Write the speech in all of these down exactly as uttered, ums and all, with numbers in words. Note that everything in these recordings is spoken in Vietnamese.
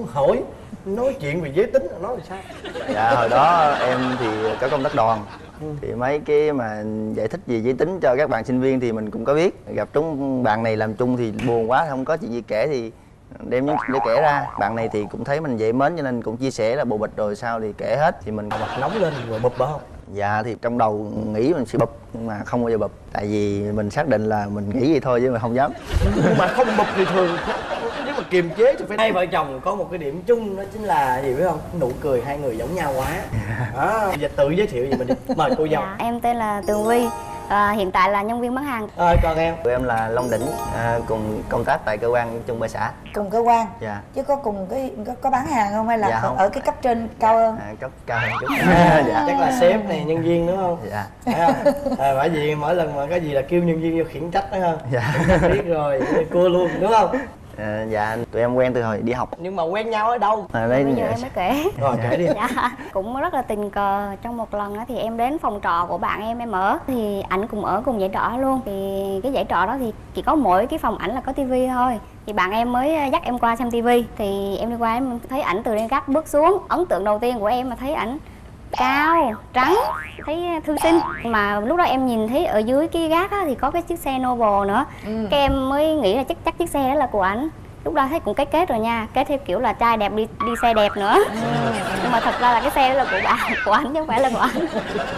hỏi nói chuyện về giới tính nói làm sao? Dạ hồi đó em thì có công tác đoàn, ừ. thì mấy cái mà giải thích về giới tính cho các bạn sinh viên thì mình cũng có biết. Gặp chúng bạn này làm chung thì buồn quá, không có chuyện gì kể thì đem những để kể ra. Bạn này thì cũng thấy mình dễ mến cho nên cũng chia sẻ là bồ bịch rồi sao thì kể hết. Thì mình mặt nóng lên rồi bụp phải không? Dạ thì trong đầu nghĩ mình sẽ bụp nhưng mà không bao giờ bụp. Tại vì mình xác định là mình nghĩ vậy thôi chứ mà không dám. Nhưng mà không bụp thì thường nếu mà kiềm chế thì phải. Hai vợ chồng có một cái điểm chung đó chính là gì biết không? Nụ cười hai người giống nhau quá. Đó, bây giờ tự giới thiệu gì mình đi. Mời cô dâu. Dạ, em tên là Tường Vi. À, hiện tại là nhân viên bán hàng. Ờ, còn em? Tụi em là Long Đỉnh, à, cùng công tác tại cơ quan chung ba xã. Cùng cơ quan? Dạ. Chứ có cùng cái có, có bán hàng không hay là dạ, không. ở cái cấp trên cao hơn? À, cấp cao hơn chút. Dạ. Chắc là sếp này nhân viên đúng không? Dạ. Phải không? À, bởi vì mỗi lần mà cái gì là kêu nhân viên vô khiển trách đó không? Dạ. Biết rồi, cua luôn đúng không? À, dạ tụi em quen từ hồi đi học. Nhưng mà quen nhau ở đâu? À, đây bây giờ em mới kể. Rồi kể đi. Dạ, cũng rất là tình cờ. Trong một lần thì em đến phòng trọ của bạn em em ở thì ảnh cũng ở cùng dãy trọ luôn. Thì cái dãy trọ đó thì chỉ có mỗi cái phòng ảnh là có tivi thôi. Thì bạn em mới dắt em qua xem tivi. Thì em đi qua em thấy ảnh từ trên gác bước xuống. Ấn tượng đầu tiên của em mà thấy ảnh cao, trắng, thấy thư sinh. Mà lúc đó em nhìn thấy ở dưới cái gác á, thì có cái chiếc xe Noble nữa. ừ. Cái em mới nghĩ là chắc chắc chiếc xe đó là của ảnh. Lúc đó thấy cũng kết kết rồi nha, kết theo kiểu là trai đẹp đi đi xe đẹp nữa. ừ. Nhưng mà thật ra là cái xe đó là của bạn, của ảnh chứ không phải là của ảnh.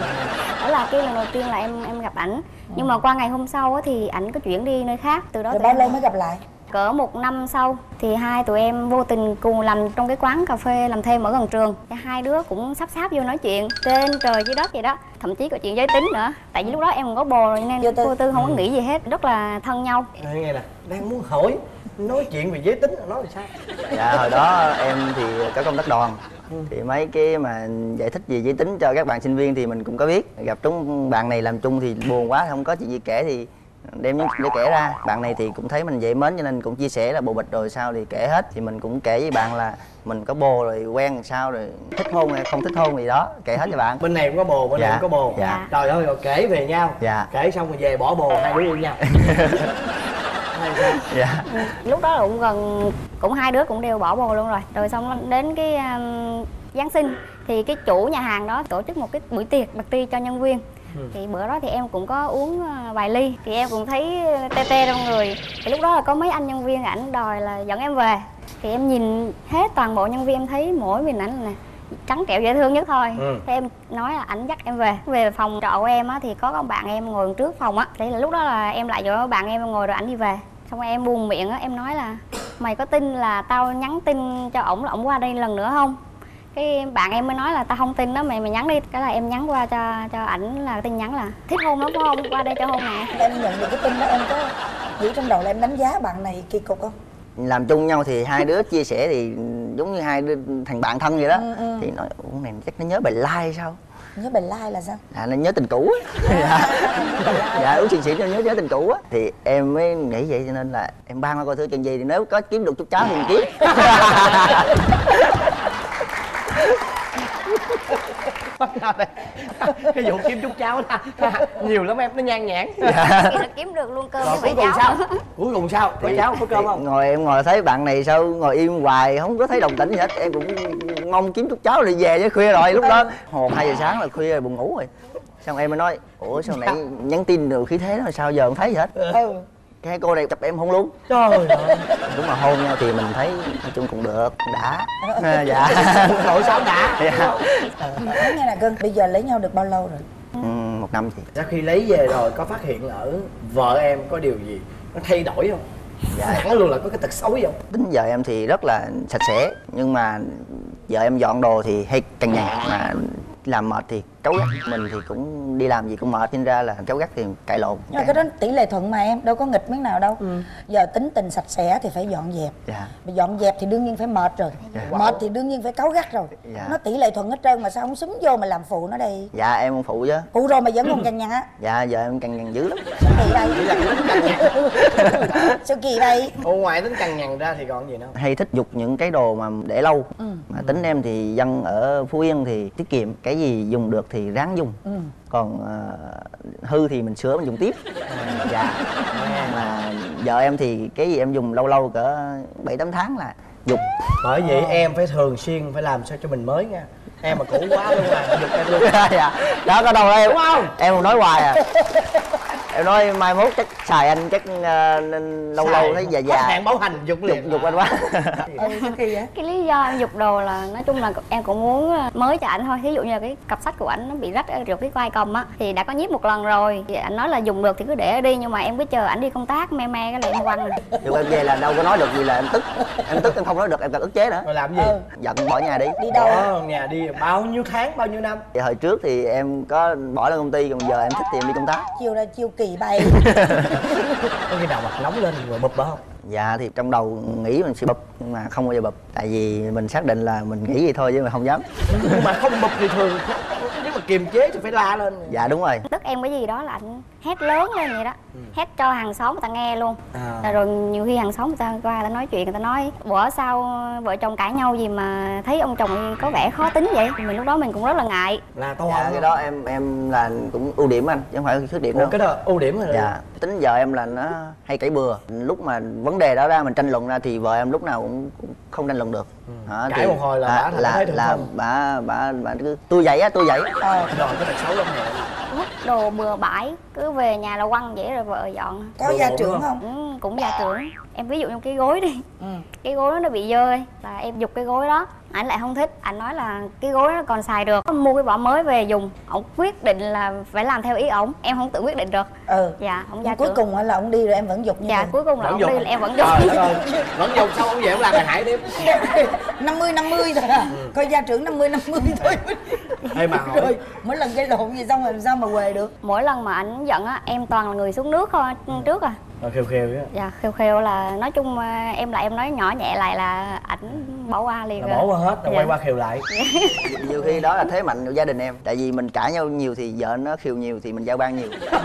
Đó là cái lần đầu tiên là em em gặp ảnh. Nhưng mà qua ngày hôm sau á, thì ảnh có chuyển đi nơi khác. Từ đó rồi bao lâu mới gặp lại? Cỡ một năm sau thì hai tụi em vô tình cùng làm trong cái quán cà phê làm thêm ở gần trường. Hai đứa cũng sắp sáp vô nói chuyện trên trời dưới đất vậy đó. Thậm chí có chuyện giới tính nữa. Tại vì lúc đó em còn có bồ rồi nên vô tư, vô tư không có nghĩ gì hết. Rất là thân nhau. Đây nghe nè, đang muốn hỏi nói chuyện về giới tính nói làm sao? Dạ hồi đó em thì có công tác đoàn, ừ. thì mấy cái mà giải thích về giới tính cho các bạn sinh viên thì mình cũng có biết. Gặp chúng bạn này làm chung thì buồn quá, không có chuyện gì kể thì đem những để kể ra. Bạn này thì cũng thấy mình dễ mến cho nên cũng chia sẻ là bồ bịch rồi sao thì kể hết. Thì mình cũng kể với bạn là mình có bồ rồi quen làm sao rồi thích hôn hay không thích hôn gì đó, kể hết cho bạn. Bên này cũng có bồ, bên dạ. này cũng có bồ. Dạ. Trời ơi, rồi kể về nhau. Dạ. Kể xong rồi về bỏ bồ, hai đứa yêu nhau. Dạ. Lúc đó là cũng gần cũng hai đứa cũng đều bỏ bồ luôn rồi. Rồi xong đến cái um, Giáng sinh thì cái chủ nhà hàng đó tổ chức một cái buổi tiệc party cho nhân viên. Ừ. Thì bữa đó thì em cũng có uống vài ly thì em cũng thấy tê tê trong người. Thì lúc đó là có mấy anh nhân viên ảnh đòi là dẫn em về. Thì em nhìn hết toàn bộ nhân viên em thấy mỗi mình ảnh nè trắng trẻo dễ thương nhất thôi. ừ. Thế em nói là ảnh dắt em về về phòng trọ của em á, thì có con bạn em ngồi trước phòng á. Thế là lúc đó là em lại chỗ bạn em ngồi rồi ảnh đi về. Xong rồi em buông miệng á, em nói là mày có tin là tao nhắn tin cho ổng là ổng qua đây lần nữa không? Cái bạn em mới nói là tao không tin đó, mày mày nhắn đi. Cái là em nhắn qua cho cho ảnh là tin nhắn là thích hôn lắm phải không, qua đây cho hôn nè. Em nhận được cái tin đó em có nghĩ trong đầu là em đánh giá bạn này kỳ cục không? Làm chung nhau thì hai đứa chia sẻ thì giống như hai đứa thành bạn thân vậy đó. ừ, ừ. Thì nói ủa này chắc nó nhớ bài like sao? Nhớ bài like là sao? À nó nhớ tình cũ á. dạ dạ uống xịn xịn cho nhớ nhớ tình cũ á. Thì em mới nghĩ vậy cho nên là em ban qua coi thử chuyện gì thì nếu có kiếm được chút cháo thì mình kiếm. Cái vụ kiếm chút cháo đó nhiều lắm em, nó nhan nhản. Dạ. Nó kiếm được luôn cơm với cuối cùng cháo. sao? Cuối cùng sao? Có cháo có cơm không? Ngồi em ngồi thấy bạn này sao ngồi im hoài không có thấy đồng tĩnh gì hết. Em cũng mong kiếm chút cháo rồi về chứ khuya rồi. Lúc đó hồn hai giờ sáng là khuya rồi buồn ngủ rồi. Xong em mới nói ủa sao nãy nhắn tin được khí thế đó sao giờ không thấy gì hết. ừ. Cái cô này chụp em hôn luôn. Trời ơi. Đúng mà hôn nhau thì mình thấy nói chung cũng được, đã. À, dạ. Nội sao đã. Dạ. Nói nghe nè cưng, bây giờ lấy nhau được bao lâu rồi? Ừ, một năm chị. Sau khi lấy về rồi có phát hiện ở vợ em có điều gì nó thay đổi không? Dạ. Hẳn luôn là có cái tật xấu gì không? Tính vợ em thì rất là sạch sẽ nhưng mà vợ em dọn đồ thì hay cằn nhằn, mà làm mệt thì cáu gắt. Mình thì cũng đi làm gì cũng mệt nên ra là cáu gắt thì cãi lộn. Nhưng mà cái đó tỷ lệ thuận mà em, đâu có nghịch miếng nào đâu. ừ. Giờ tính tình sạch sẽ thì phải dọn dẹp. Dạ. Mà dọn dẹp thì đương nhiên phải mệt rồi. Dạ. Mệt thì đương nhiên phải cáu gắt rồi. Dạ. Nó tỷ lệ thuận hết trơn mà sao không xúm vô mà làm phụ nó đây? Dạ em không phụ chứ. Phụ rồi mà vẫn còn cằn nhằn á? Dạ giờ em cằn nhằn dữ lắm. Sao kỳ đây? Sao kỳ đây? Ô ngoài tính cằn nhằn ra thì còn gì nữa? Hay thích giục những cái đồ mà để lâu. ừ. Mà tính em thì dân ở Phú Yên thì tiết kiệm, cái gì dùng được thì ráng dùng. ừ. Còn uh, hư thì mình sửa mình dùng tiếp. Dạ. Mà vợ em thì cái gì em dùng lâu lâu cỡ bảy tám tháng là Dục. Bởi vậy em phải thường xuyên phải làm sao cho mình mới nha. Em mà cũ quá luôn là dục em luôn. Dạ. Đó có đâu đâu em. Đúng không? Em còn nói hoài à. Em nói mai mốt chắc xài anh chắc uh, lâu Xài, lâu thấy già già. hết hạn bảo hành dục liền. Dục, dục anh quá. Ừ, cái kỳ vậy. Cái lý do em giục đồ là nói chung là em cũng muốn mới cho ảnh thôi. Thí dụ như là cái cặp sách của ảnh nó bị rách ở được cái vai cầm á thì đã có nhíp một lần rồi, thì ảnh nói là dùng được thì cứ để ở đi, nhưng mà em cứ chờ ảnh đi công tác me me cái lại em quăng. Nhưng em về là đâu có nói được gì là em tức. Em tức em không nói được, em cần ức chế nữa. Rồi làm gì? Ừ. Giận bỏ nhà đi. Đi đâu? Bỏ nhà đi bao nhiêu tháng bao nhiêu năm? Thì hồi trước thì em có bỏ lên công ty, còn giờ em thích thì em đi công tác. Chiều ra chiều kỳ bay. Có khi nào mặt nóng lên rồi bụp đó không? Dạ thì trong đầu nghĩ mình sẽ bụp nhưng mà không bao giờ bụp, tại vì mình xác định là mình nghĩ vậy thôi chứ mà không dám. Nhưng mà không bụp thì thường nếu mà kiềm chế thì phải la lên. Dạ đúng rồi. Tức em cái gì đó là ảnh hét lớn lên vậy đó, ừ. hét cho hàng xóm người ta nghe luôn. À. Rồi nhiều khi hàng xóm người ta qua người ta nói chuyện, người ta nói bữa sau vợ chồng cãi nhau gì mà thấy ông chồng có vẻ khó tính vậy, thì mình lúc đó mình cũng rất là ngại. Là to Dạ, cái đó em em là cũng ưu điểm anh chứ không phải khuyết điểm đâu. Ủa, cái đó ưu điểm rồi. Dạ, tính vợ em là nó hay cãi bừa. Lúc mà vấn đề đó ra mình tranh luận ra thì vợ em lúc nào cũng, cũng không tranh luận được. Ừ. Đó, Cãi một hồi là à, bả là thấy được là không? bả bả bả cứ tôi vậy á, tôi vậy. Ờ, rồi cái tật xấu lắm nè. Vứt đồ bừa bãi, cứ về nhà là quăng vậy rồi vợ dọn. Có gia trưởng không? Ừ, cũng gia trưởng. Em ví dụ như cái gối đi, Ừ. cái gối đó nó bị dơ ấy, là em giục cái gối đó, ảnh lại không thích, ảnh nói là cái gối nó còn xài được, mua cái vỏ mới về dùng. Ổng quyết định là phải làm theo ý ổng, em không tự quyết định được. Ừ. Dạ, ổng gia Nhưng cuối trưởng. cùng là ông đi rồi em vẫn dục như Dạ, vậy. cuối cùng là Vẫn ổng dục. đi là em vẫn dục. Trời đất ơi, vẫn dùng xong ông về ông làm bài hại tiếp. năm mươi năm mươi thôi à. Ừ. Coi gia trưởng năm mươi năm mươi thôi. Ê mà hỏi Rồi mỗi lần gây lộn gì xong rồi làm sao mà què được. Mỗi lần mà ảnh giận á, em toàn là người xuống nước thôi trước à. rồi khều khều á. Dạ, khều khều là nói chung à, em là em nói nhỏ nhẹ lại là ảnh bỏ qua liền Là rồi. bỏ qua hết rồi Dạ. quay qua khều lại. Nhiều khi đó là thế mạnh của gia đình em, tại vì mình cãi nhau nhiều thì vợ nó khiêu nhiều thì mình giao ban nhiều.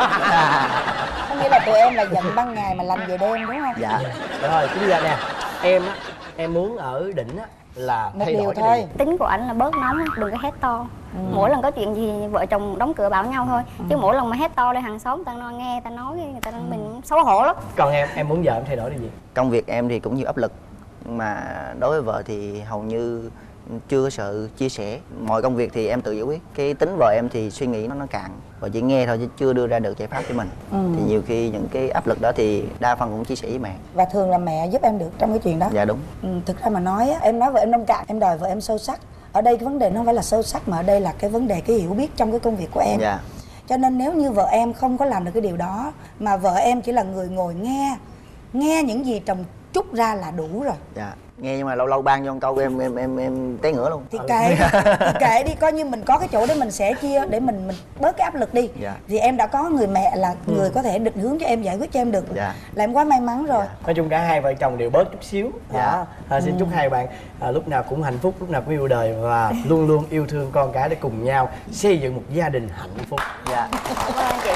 Có nghĩa là tụi em là giận ban ngày mà lành về đêm đúng không? Dạ. Rồi chính ra nè, em á, em muốn ở đỉnh á là Một thay điều đổi cái thôi. điều. Tính của ảnh là bớt nóng, đừng có hét to. Ừ. Mỗi lần có chuyện gì vợ chồng đóng cửa bảo nhau thôi. Ừ. Chứ mỗi lần mà hét to lên hàng xóm người ta nói, nghe người ta nói người ta mình xấu hổ lắm. Còn em, em muốn vợ em thay đổi điều gì? Công việc em thì cũng nhiều áp lực, mà đối với vợ thì hầu như chưa có sự chia sẻ. Mọi công việc thì em tự giải quyết. Cái tính vợ em thì suy nghĩ nó nó cạn, và chỉ nghe thôi chứ chưa đưa ra được giải pháp cho mình. Ừ. Thì nhiều khi những cái áp lực đó thì đa phần cũng chia sẻ với mẹ. Và thường là mẹ giúp em được trong cái chuyện đó. Dạ đúng. Ừ, thực ra mà nói á, em nói vợ em nông cạn, em đòi vợ em sâu sắc. Ở đây cái vấn đề nó không phải là sâu sắc mà ở đây là cái vấn đề cái hiểu biết trong cái công việc của em. Dạ. Cho nên nếu như vợ em không có làm được cái điều đó, mà vợ em chỉ là người ngồi nghe, nghe những gì chồng trút ra là đủ rồi. Dạ. Nghe nhưng mà lâu lâu ban cho một câu em em em em té ngửa luôn. Thì kệ, thì kệ đi, coi như mình có cái chỗ để mình sẻ chia, để mình mình bớt cái áp lực đi. Dạ. Thì em đã có người mẹ là người có thể định hướng cho em, giải quyết cho em được. Dạ. Là em quá may mắn rồi. Nói chung cả hai vợ chồng đều bớt chút xíu. Dạ. À, xin chúc hai bạn à, lúc nào cũng hạnh phúc, lúc nào cũng yêu đời và luôn luôn yêu thương con cái để cùng nhau xây dựng một gia đình hạnh phúc. Dạ. Cảm ơn chị.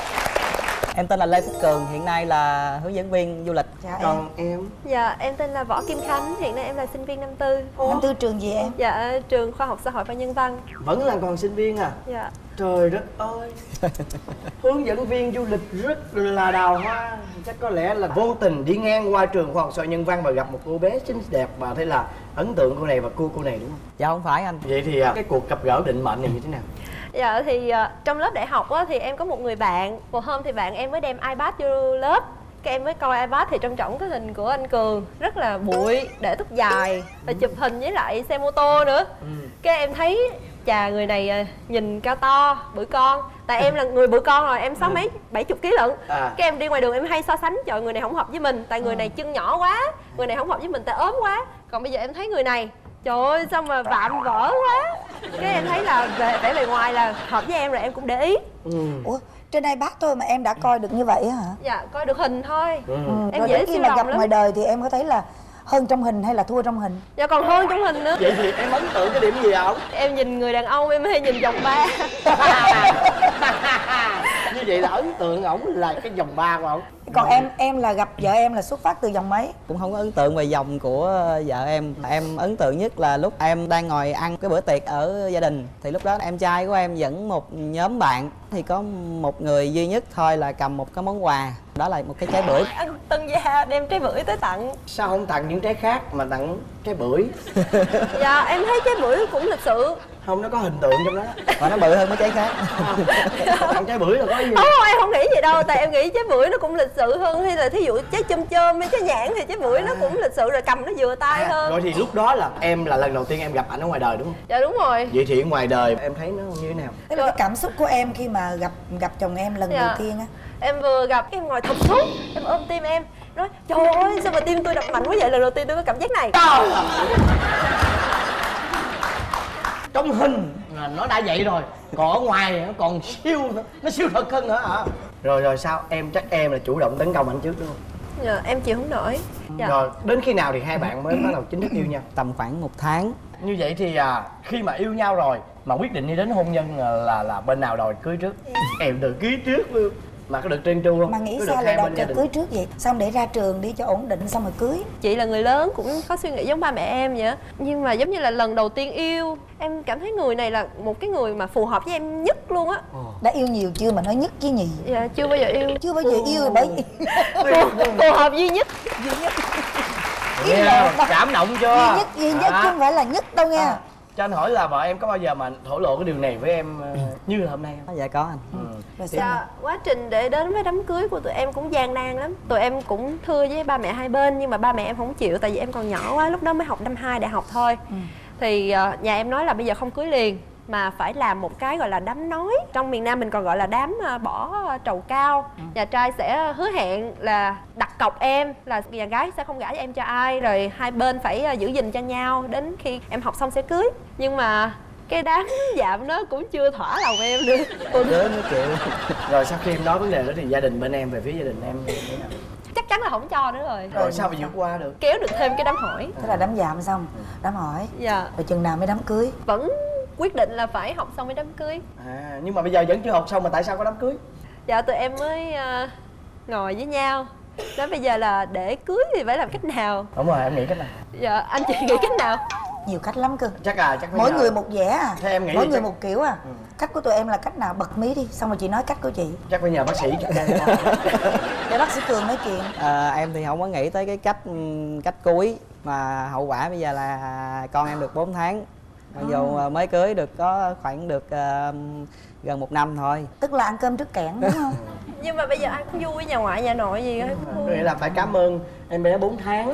Em tên là Lê Phúc Cường, hiện nay là hướng dẫn viên du lịch. Chào em. Còn em? Dạ, em tên là Võ Kim Khánh, hiện nay em là sinh viên năm tư. Năm tư trường gì em? Dạ, trường Khoa học Xã hội và Nhân văn. Vẫn là còn sinh viên à? Dạ. Trời đất ơi. Hướng dẫn viên du lịch rất là đào hoa. Chắc có lẽ là vô tình đi ngang qua trường Khoa học Xã hội Nhân văn và gặp một cô bé xinh đẹp và thấy là ấn tượng cô này và cô cô này đúng không? Dạ không phải anh. Vậy thì à, cái cuộc gặp gỡ định mệnh này như thế nào? Dạ thì uh, trong lớp đại học á, thì em có một người bạn. Một hôm thì bạn em mới đem iPad vô lớp. Cái em mới coi iPad thì trong trọng cái hình của anh Cường rất là bụi, để tóc dài và chụp hình với lại xe mô tô nữa. Ừ. Cái em thấy chà, người này uh, nhìn cao to, bự con. Tại em là người bự con rồi, em sáu mấy, bảy chục ký lận. À. Cái em đi ngoài đường em hay so sánh, trời người này không hợp với mình, tại người này chân nhỏ quá, người này không hợp với mình tại ốm quá. Còn bây giờ em thấy người này, trời ơi sao mà vạm vỡ quá. Cái em thấy là về vẻ bề ngoài là hợp với em rồi em cũng để ý. Ừ. Ủa, trên iPad thôi mà em đã coi được như vậy hả? Dạ, coi được hình thôi. Ừ. Em rồi dễ đến khi siêu mà lòng gặp lắm. ngoài đời thì em có thấy là hơn trong hình hay là thua trong hình? Dạ còn hơn trong hình nữa. Vậy thì em ấn tượng cái điểm gì không? Em nhìn người đàn ông em hay nhìn vòng ba. Như vậy là ấn tượng ổng là cái vòng ba của ổng. Còn em em là gặp vợ em là xuất phát từ dòng mấy? Cũng không có ấn tượng về dòng của vợ em. Em ấn tượng nhất là lúc em đang ngồi ăn cái bữa tiệc ở gia đình. Thì lúc đó em trai của em dẫn một nhóm bạn. Thì có một người duy nhất thôi là cầm một cái món quà. Đó là một cái trái bưởi. Anh Tân Gia đem trái bưởi tới tặng. Sao không tặng những trái khác mà tặng trái bưởi? Dạ em thấy trái bưởi cũng lịch sự. Không, nó có hình tượng trong đó. Và nó bự hơn mấy trái khác. Tặng trái bưởi là có gì? Không, em không nghĩ gì đâu. Tại em nghĩ trái bưởi nó cũng lịch sự hơn. Hay là thí dụ trái chôm chôm hay trái nhãn thì trái bưởi nó cũng lịch sự, rồi cầm nó vừa tay À, hơn. rồi thì lúc đó là em là lần đầu tiên em gặp ảnh ở ngoài đời đúng không? Dạ đúng rồi. Vậy thì ở ngoài đời em thấy nó như thế nào? Tức là cái cảm xúc của em khi mà gặp gặp chồng em lần Dạ. đầu tiên á. Em vừa gặp em ngồi thụp xuống, em ôm tim em, nói trời ơi sao mà tim tôi đập mạnh quá vậy, lần đầu tiên tôi có cảm giác này. Trời ơi! Trong hình là nó đã vậy rồi, còn ở ngoài nó còn siêu nữa, nó siêu thật hơn nữa hả? Rồi rồi sao em, chắc em là chủ động tấn công anh trước đúng không? Dạ, em chịu không nổi. Dạ. Rồi đến khi nào thì hai bạn mới bắt đầu chính thức yêu nhau? Tầm khoảng một tháng. Như vậy thì à, khi mà yêu nhau rồi mà quyết định đi đến hôn nhân là là, là bên nào đòi cưới trước? Em được cưới trước luôn. Mà có được trơn tru không? Mà nghĩ có sao được lại hai đòi bên gia cho đình? cưới trước vậy? Xong để ra trường đi cho ổn định xong rồi cưới. Chị là người lớn cũng có suy nghĩ giống ba mẹ em vậy á. Nhưng mà giống như là lần đầu tiên yêu, em cảm thấy người này là một cái người mà phù hợp với em nhất luôn á. Đã yêu nhiều chưa mà nói nhất chứ nhì? Dạ chưa bao giờ yêu. Chưa bao giờ yêu rồi bởi vì phù, phù hợp duy nhất. duy nhất Nghe không? Cảm động chưa? duy nhất duy nhất À. chứ không phải là nhất đâu nha. À, cho anh hỏi là vợ em có bao giờ mà thổ lộ cái điều này với em uh, như là hôm nay không? Dạ có anh. Ừ. Rồi sao? Dạ, quá trình để đến với đám cưới của tụi em cũng gian nan lắm. Tụi em cũng thưa với ba mẹ hai bên, nhưng mà ba mẹ em không chịu, tại vì em còn nhỏ quá, lúc đó mới học năm hai đại học thôi. Ừ. Thì uh, nhà em nói là bây giờ không cưới liền, mà phải làm một cái gọi là đám nói. Trong miền Nam mình còn gọi là đám uh, bỏ uh, trầu cao. Ừ. Nhà trai sẽ hứa hẹn là đặt cọc em, là nhà gái sẽ không gả cho em cho ai, rồi hai bên phải uh, giữ gìn cho nhau đến khi em học xong sẽ cưới. Nhưng mà cái đám dạm nó cũng chưa thỏa lòng em được. Đứa mới chịu. Rồi sau khi em nói vấn đề đó thì gia đình bên em, về phía gia đình em như thế nào? Chắc chắn là không cho nữa rồi. Rồi sao mà vượt qua được? Kéo được thêm cái đám hỏi. Thế là đám dạm xong, đám hỏi. Dạ. Rồi chừng nào mới đám cưới? Vẫn quyết định là phải học xong mới đám cưới. À, nhưng mà bây giờ vẫn chưa học xong mà tại sao có đám cưới? Dạ tụi em mới uh, ngồi với nhau, nói bây giờ là để cưới thì phải làm cách nào. Đúng rồi, em nghĩ cách nào? Dạ anh chị nghĩ cách nào? Nhiều cách lắm cơ. Chắc là chắc phải Mỗi nhờ- người một vẻ à. Thế em nghĩ Mỗi thì người chắc- một kiểu à. Ừ. Cách của tụi em là cách nào? Bật mí đi, xong rồi chị nói cách của chị. chắc phải nhờ bác sĩ trước đây. Để bác sĩ Cường nói chuyện. À, em thì không có nghĩ tới cái cách cách cuối, mà hậu quả bây giờ là con em được bốn tháng. Mặc dù à, mới cưới được có khoảng được à, gần một năm thôi. Tức là ăn cơm trước kẽn đúng không? Nhưng mà bây giờ ai cũng vui, nhà ngoại nhà nội gì ai cũng vui. Nghĩa là phải cảm ơn em bé bốn tháng.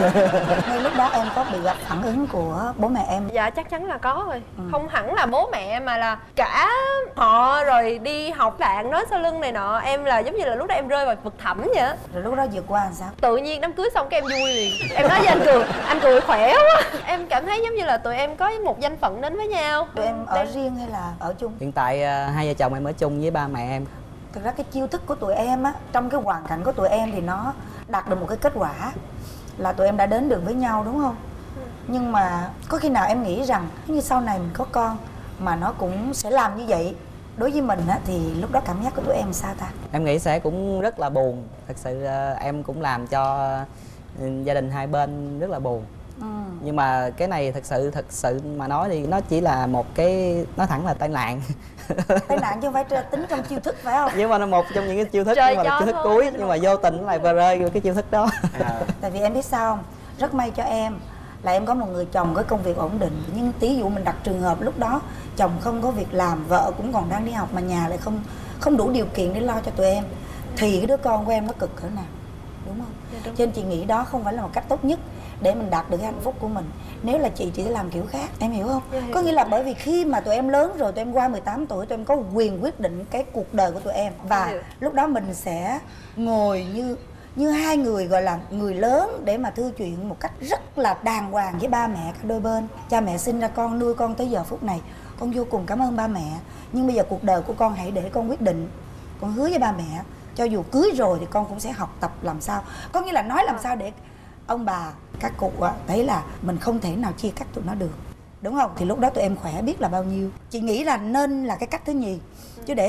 Ngay lúc đó em có bị gặp phản ứng của bố mẹ em? Dạ chắc chắn là có rồi. Ừ. Không hẳn là bố mẹ mà là cả họ, rồi đi học bạn nói sau lưng này nọ. Em là giống như là lúc đó em rơi vào vực thẳm vậy á. Rồi lúc đó vượt qua làm sao? Tự nhiên đám cưới xong cái em vui liền. Em nói với anh Cường, anh cười khỏe quá. Em cảm thấy giống như là tụi em có một danh phận đến với nhau. Tụi em ở Đang- riêng hay là ở chung? Hiện tại à, hai vợ chồng em ở chung với ba mẹ em. Thực ra cái chiêu thức của tụi em á, trong cái hoàn cảnh của tụi em thì nó đạt được một cái kết quả là tụi em đã đến được với nhau đúng không? Nhưng mà có khi nào em nghĩ rằng như sau này mình có con mà nó cũng sẽ làm như vậy đối với mình á, thì lúc đó cảm giác của tụi em sao ta? Em nghĩ sẽ cũng rất là buồn. Thật sự à, em cũng làm cho ừ, gia đình hai bên rất là buồn. Ừ. Nhưng mà cái này thật sự thật sự mà nói thì nó chỉ là một cái, nói thẳng là tai nạn. Tai nạn chứ không phải tra- tính trong chiêu thức phải không? Nhưng mà nó một trong những cái chiêu thức, Trời nhưng mà là cho chiêu thức thôi. cuối, nhưng mà vô tình nó lại vờ rơi vô cái chiêu thức đó. À, Tại vì em biết sao không? Rất may cho em là em có một người chồng có công việc ổn định. Nhưng tí dụ mình đặt trường hợp lúc đó chồng không có việc làm, vợ cũng còn đang đi học mà nhà lại không không đủ điều kiện để lo cho tụi em, thì cái đứa con của em nó cực cỡ nào, đúng không? Dạ, đúng. Cho nên chị nghĩ đó không phải là một cách tốt nhất để mình đạt được cái hạnh phúc của mình. Nếu là chị, chị sẽ làm kiểu khác, em hiểu không? Dạ, hiểu. Có nghĩa là bởi vì khi mà tụi em lớn rồi, tụi em qua mười tám tuổi, tụi em có quyền quyết định cái cuộc đời của tụi em. Và Hiểu. lúc đó mình sẽ ngồi như như hai người gọi là người lớn để mà thư chuyện một cách rất là đàng hoàng với ba mẹ cả đôi bên. Cha mẹ sinh ra con, nuôi con tới giờ phút này, con vô cùng cảm ơn ba mẹ, nhưng bây giờ cuộc đời của con hãy để con quyết định. Con hứa với ba mẹ, cho dù cưới rồi thì con cũng sẽ học tập làm sao, có nghĩa là nói làm sao để ông bà, các cụ á, thấy là mình không thể nào chia cắt tụi nó được, đúng không? Thì lúc đó tụi em khỏe biết là bao nhiêu. Chị nghĩ là nên là cái cách thứ nhì, chứ để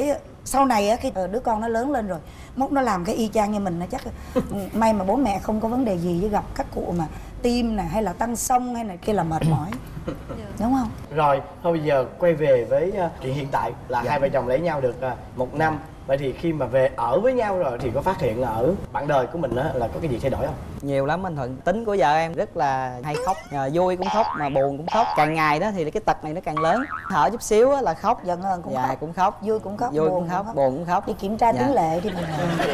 Sau này á, khi đứa con nó lớn lên rồi, mốt nó làm cái y chang như mình, nó chắc may mà bố mẹ không có vấn đề gì với gặp các cụ mà tim nè hay là tăng xông hay này kia là mệt mỏi. Đúng không? Rồi, thôi bây giờ quay về với uh, chuyện hiện tại là dạ. hai vợ chồng lấy nhau được uh, một năm. Vậy thì khi mà về ở với nhau rồi thì có phát hiện là ở bạn đời của mình á là có cái gì thay đổi không? Nhiều lắm anh Thuận. Tính của vợ em rất là hay khóc, à, vui cũng khóc mà buồn cũng khóc. Càng ngày đó thì cái tật này nó càng lớn. Thở chút xíu á là khóc, giận hờn cũng dạ, khóc, cũng khóc, vui cũng khóc, vui buồn cũng khóc, khóc, buồn cũng khóc. Đi kiểm tra dạ. tiếng lệ đi mình.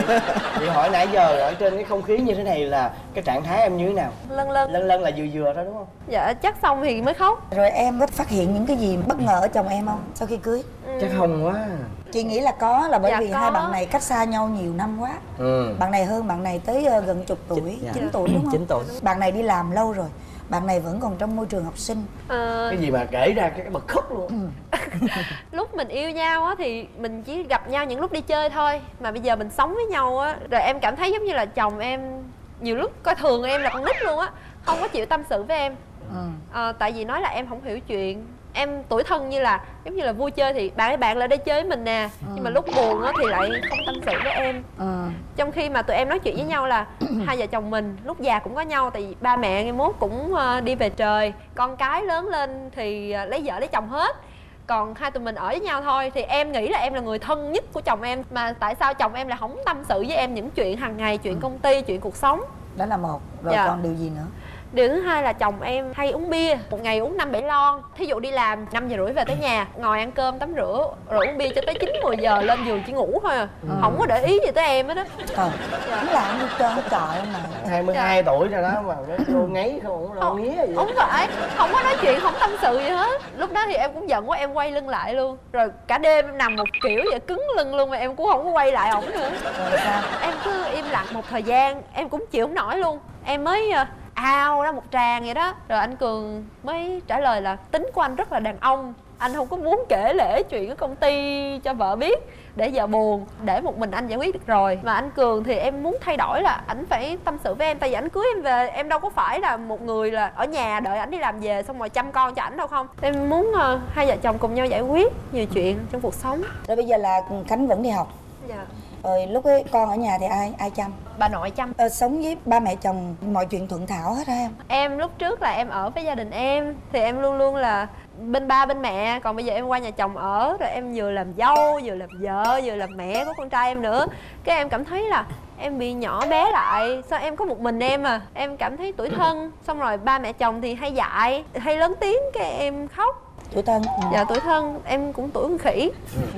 Chị hỏi nãy giờ ở trên cái không khí như thế này là cái trạng thái em như thế nào? Lân lân. Lân lân là vừa vừa thôi đúng không? Dạ chắc xong thì mới khóc. Rồi em có phát hiện những cái gì bất ngờ ở chồng em không sau khi cưới? Ừ. Chắc không quá. Chị nghĩ là có, là bởi Dạ, vì có. hai bạn này cách xa nhau nhiều năm quá. Ừ. Bạn này hơn bạn này tới uh, gần chục tuổi, Dạ. chín tuổi đúng không? chín tuổi. Bạn này đi làm lâu rồi, bạn này vẫn còn trong môi trường học sinh. Ờ, Cái gì mà kể ra cái, cái bật khóc luôn. Ừ. lúc mình yêu nhau á thì mình chỉ gặp nhau những lúc đi chơi thôi, mà bây giờ mình sống với nhau á, rồi em cảm thấy giống như là chồng em nhiều lúc coi thường em là con nít luôn á, không có chịu tâm sự với em. Ừ. Ờ, tại vì nói là em không hiểu chuyện, em tuổi thân như là giống như là vui chơi thì bạn ơi bạn lại đây chơi với mình nè, ừ. nhưng mà lúc buồn á thì lại không tâm sự với em. Ừ. Trong khi mà tụi em nói chuyện với nhau là hai vợ chồng mình lúc già cũng có nhau, tại vì ba mẹ ngày mốt cũng uh, đi về trời, con cái lớn lên thì uh, lấy vợ lấy chồng hết, còn hai tụi mình ở với nhau thôi. Thì em nghĩ là em là người thân nhất của chồng em, mà tại sao chồng em lại không tâm sự với em những chuyện hàng ngày, chuyện công ty, chuyện cuộc sống. Đó là một. Rồi Dạ. còn điều gì nữa? Điều thứ hai là chồng em hay uống bia, một ngày uống năm bảy lon. Thí dụ đi làm năm giờ rưỡi về tới nhà, ngồi ăn cơm tắm rửa rồi uống bia cho tới chín mười giờ lên giường chỉ ngủ thôi à. Ừ. Không có để ý gì tới em hết á. Trời, nó làm gì trơn hết trời mà. hai mươi hai tuổi rồi đó mà nó vô ngáy không lo nghía gì. Không phải, không có nói chuyện, không tâm sự gì hết. Lúc đó thì em cũng giận quá, em quay lưng lại luôn. Rồi cả đêm em nằm một kiểu vậy, cứng lưng luôn, mà em cũng không có quay lại ổng nữa. Rồi sao? Em cứ im lặng một thời gian, em cũng chịu không nổi luôn. Em mới ao ra một tràng vậy đó. Rồi anh Cường mới trả lời là tính của anh rất là đàn ông, anh không có muốn kể lể chuyện ở công ty cho vợ biết để vợ buồn, để một mình anh giải quyết được rồi. Mà anh Cường thì em muốn thay đổi là ảnh phải tâm sự với em, tại vì ảnh cưới em về, em đâu có phải là một người là ở nhà đợi ảnh đi làm về xong rồi chăm con cho ảnh đâu không. Em muốn uh, hai vợ chồng cùng nhau giải quyết nhiều chuyện trong cuộc sống. Rồi bây giờ là Khánh vẫn đi học. Dạ. Rồi lúc ấy con ở nhà thì ai ai chăm? Bà nội chăm. Ờ, sống với ba mẹ chồng mọi chuyện thuận thảo hết hả em? Em lúc trước là em ở với gia đình em thì em luôn luôn là bên ba bên mẹ, còn bây giờ em qua nhà chồng ở rồi em vừa làm dâu, vừa làm vợ, vừa làm mẹ của con trai em nữa. Cái em cảm thấy là em bị nhỏ bé lại, sao em có một mình em à, em cảm thấy tủi thân. Xong rồi ba mẹ chồng thì hay dạy, hay lớn tiếng, cái em khóc. Tuổi thân. Ừ. Dạ tuổi thân, em cũng tuổi con khỉ.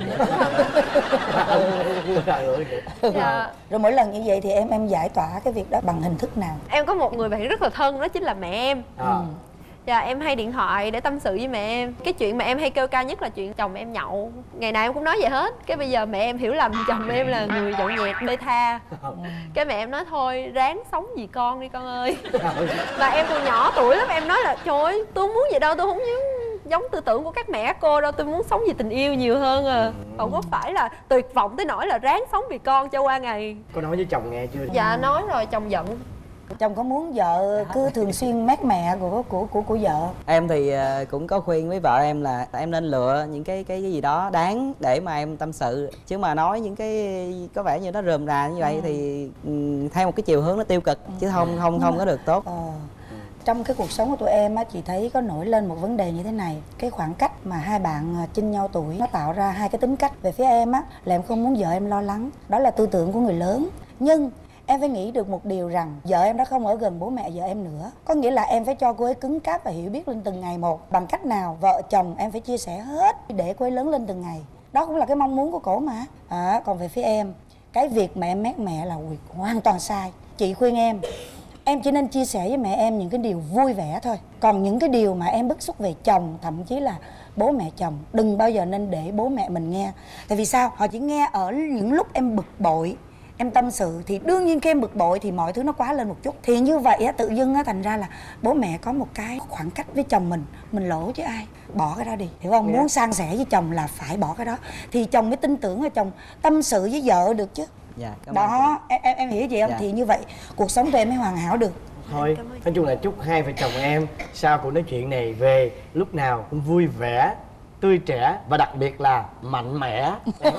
Dạ. Rồi mỗi lần như vậy thì em em giải tỏa cái việc đó bằng hình thức nào? Em có một người bạn rất là thân, đó chính là mẹ em. À. Dạ em hay điện thoại để tâm sự với mẹ em. Cái chuyện mà em hay kêu ca nhất là chuyện chồng em nhậu. Ngày nào em cũng nói vậy hết. Cái bây giờ mẹ em hiểu lầm chồng em là người nhậu nhẹt bê tha. Cái mẹ em nói thôi ráng sống vì con đi con ơi. Và em còn nhỏ tuổi lắm, em nói là trời ơi tôi không muốn vậy đâu, tôi không muốn giống tư tưởng của các mẹ các cô đâu, tôi muốn sống vì tình yêu nhiều hơn à. Không có phải là tuyệt vọng tới nỗi là ráng sống vì con cho qua ngày. Có nói với chồng nghe chưa? Dạ nói rồi, chồng giận. Chồng có muốn vợ cứ thường xuyên mát mẹ của của của của vợ? Em thì cũng có khuyên với vợ em là em nên lựa những cái cái, cái gì đó đáng để mà em tâm sự, chứ mà nói những cái có vẻ như nó rườm rà như vậy ừ. thì um, theo một cái chiều hướng nó tiêu cực chứ không không không có được tốt. Ờ. Trong cái cuộc sống của tụi em á, chị thấy có nổi lên một vấn đề như thế này. Cái khoảng cách mà hai bạn chênh nhau tuổi nó tạo ra hai cái tính cách. Về phía em á, là em không muốn vợ em lo lắng. Đó là tư tưởng của người lớn. Nhưng em phải nghĩ được một điều rằng vợ em đã không ở gần bố mẹ vợ em nữa. Có nghĩa là em phải cho cô ấy cứng cáp và hiểu biết lên từng ngày một. Bằng cách nào vợ chồng em phải chia sẻ hết để cô ấy lớn lên từng ngày. Đó cũng là cái mong muốn của cổ mà. À, còn về phía em, cái việc mà em mát mẹ là hoàn toàn sai. Chị khuyên em, em chỉ nên chia sẻ với mẹ em những cái điều vui vẻ thôi. Còn những cái điều mà em bức xúc về chồng, thậm chí là bố mẹ chồng, đừng bao giờ nên để bố mẹ mình nghe. Tại vì sao? Họ chỉ nghe ở những lúc em bực bội, em tâm sự. Thì đương nhiên khi em bực bội thì mọi thứ nó quá lên một chút. Thì như vậy á, tự dưng á, thành ra là bố mẹ có một cái khoảng cách với chồng mình. Mình lỗ chứ ai. Bỏ cái đó đi, hiểu không? Yeah. Muốn san sẻ với chồng là phải bỏ cái đó. Thì chồng mới tin tưởng là chồng tâm sự với vợ được chứ. Dạ, đó em, em em hiểu gì không? Dạ. Thì như vậy cuộc sống của em mới hoàn hảo được. Thôi nói chung là chúc hai vợ chồng em sau cuộc nói chuyện này về lúc nào cũng vui vẻ, tươi trẻ và đặc biệt là mạnh mẽ.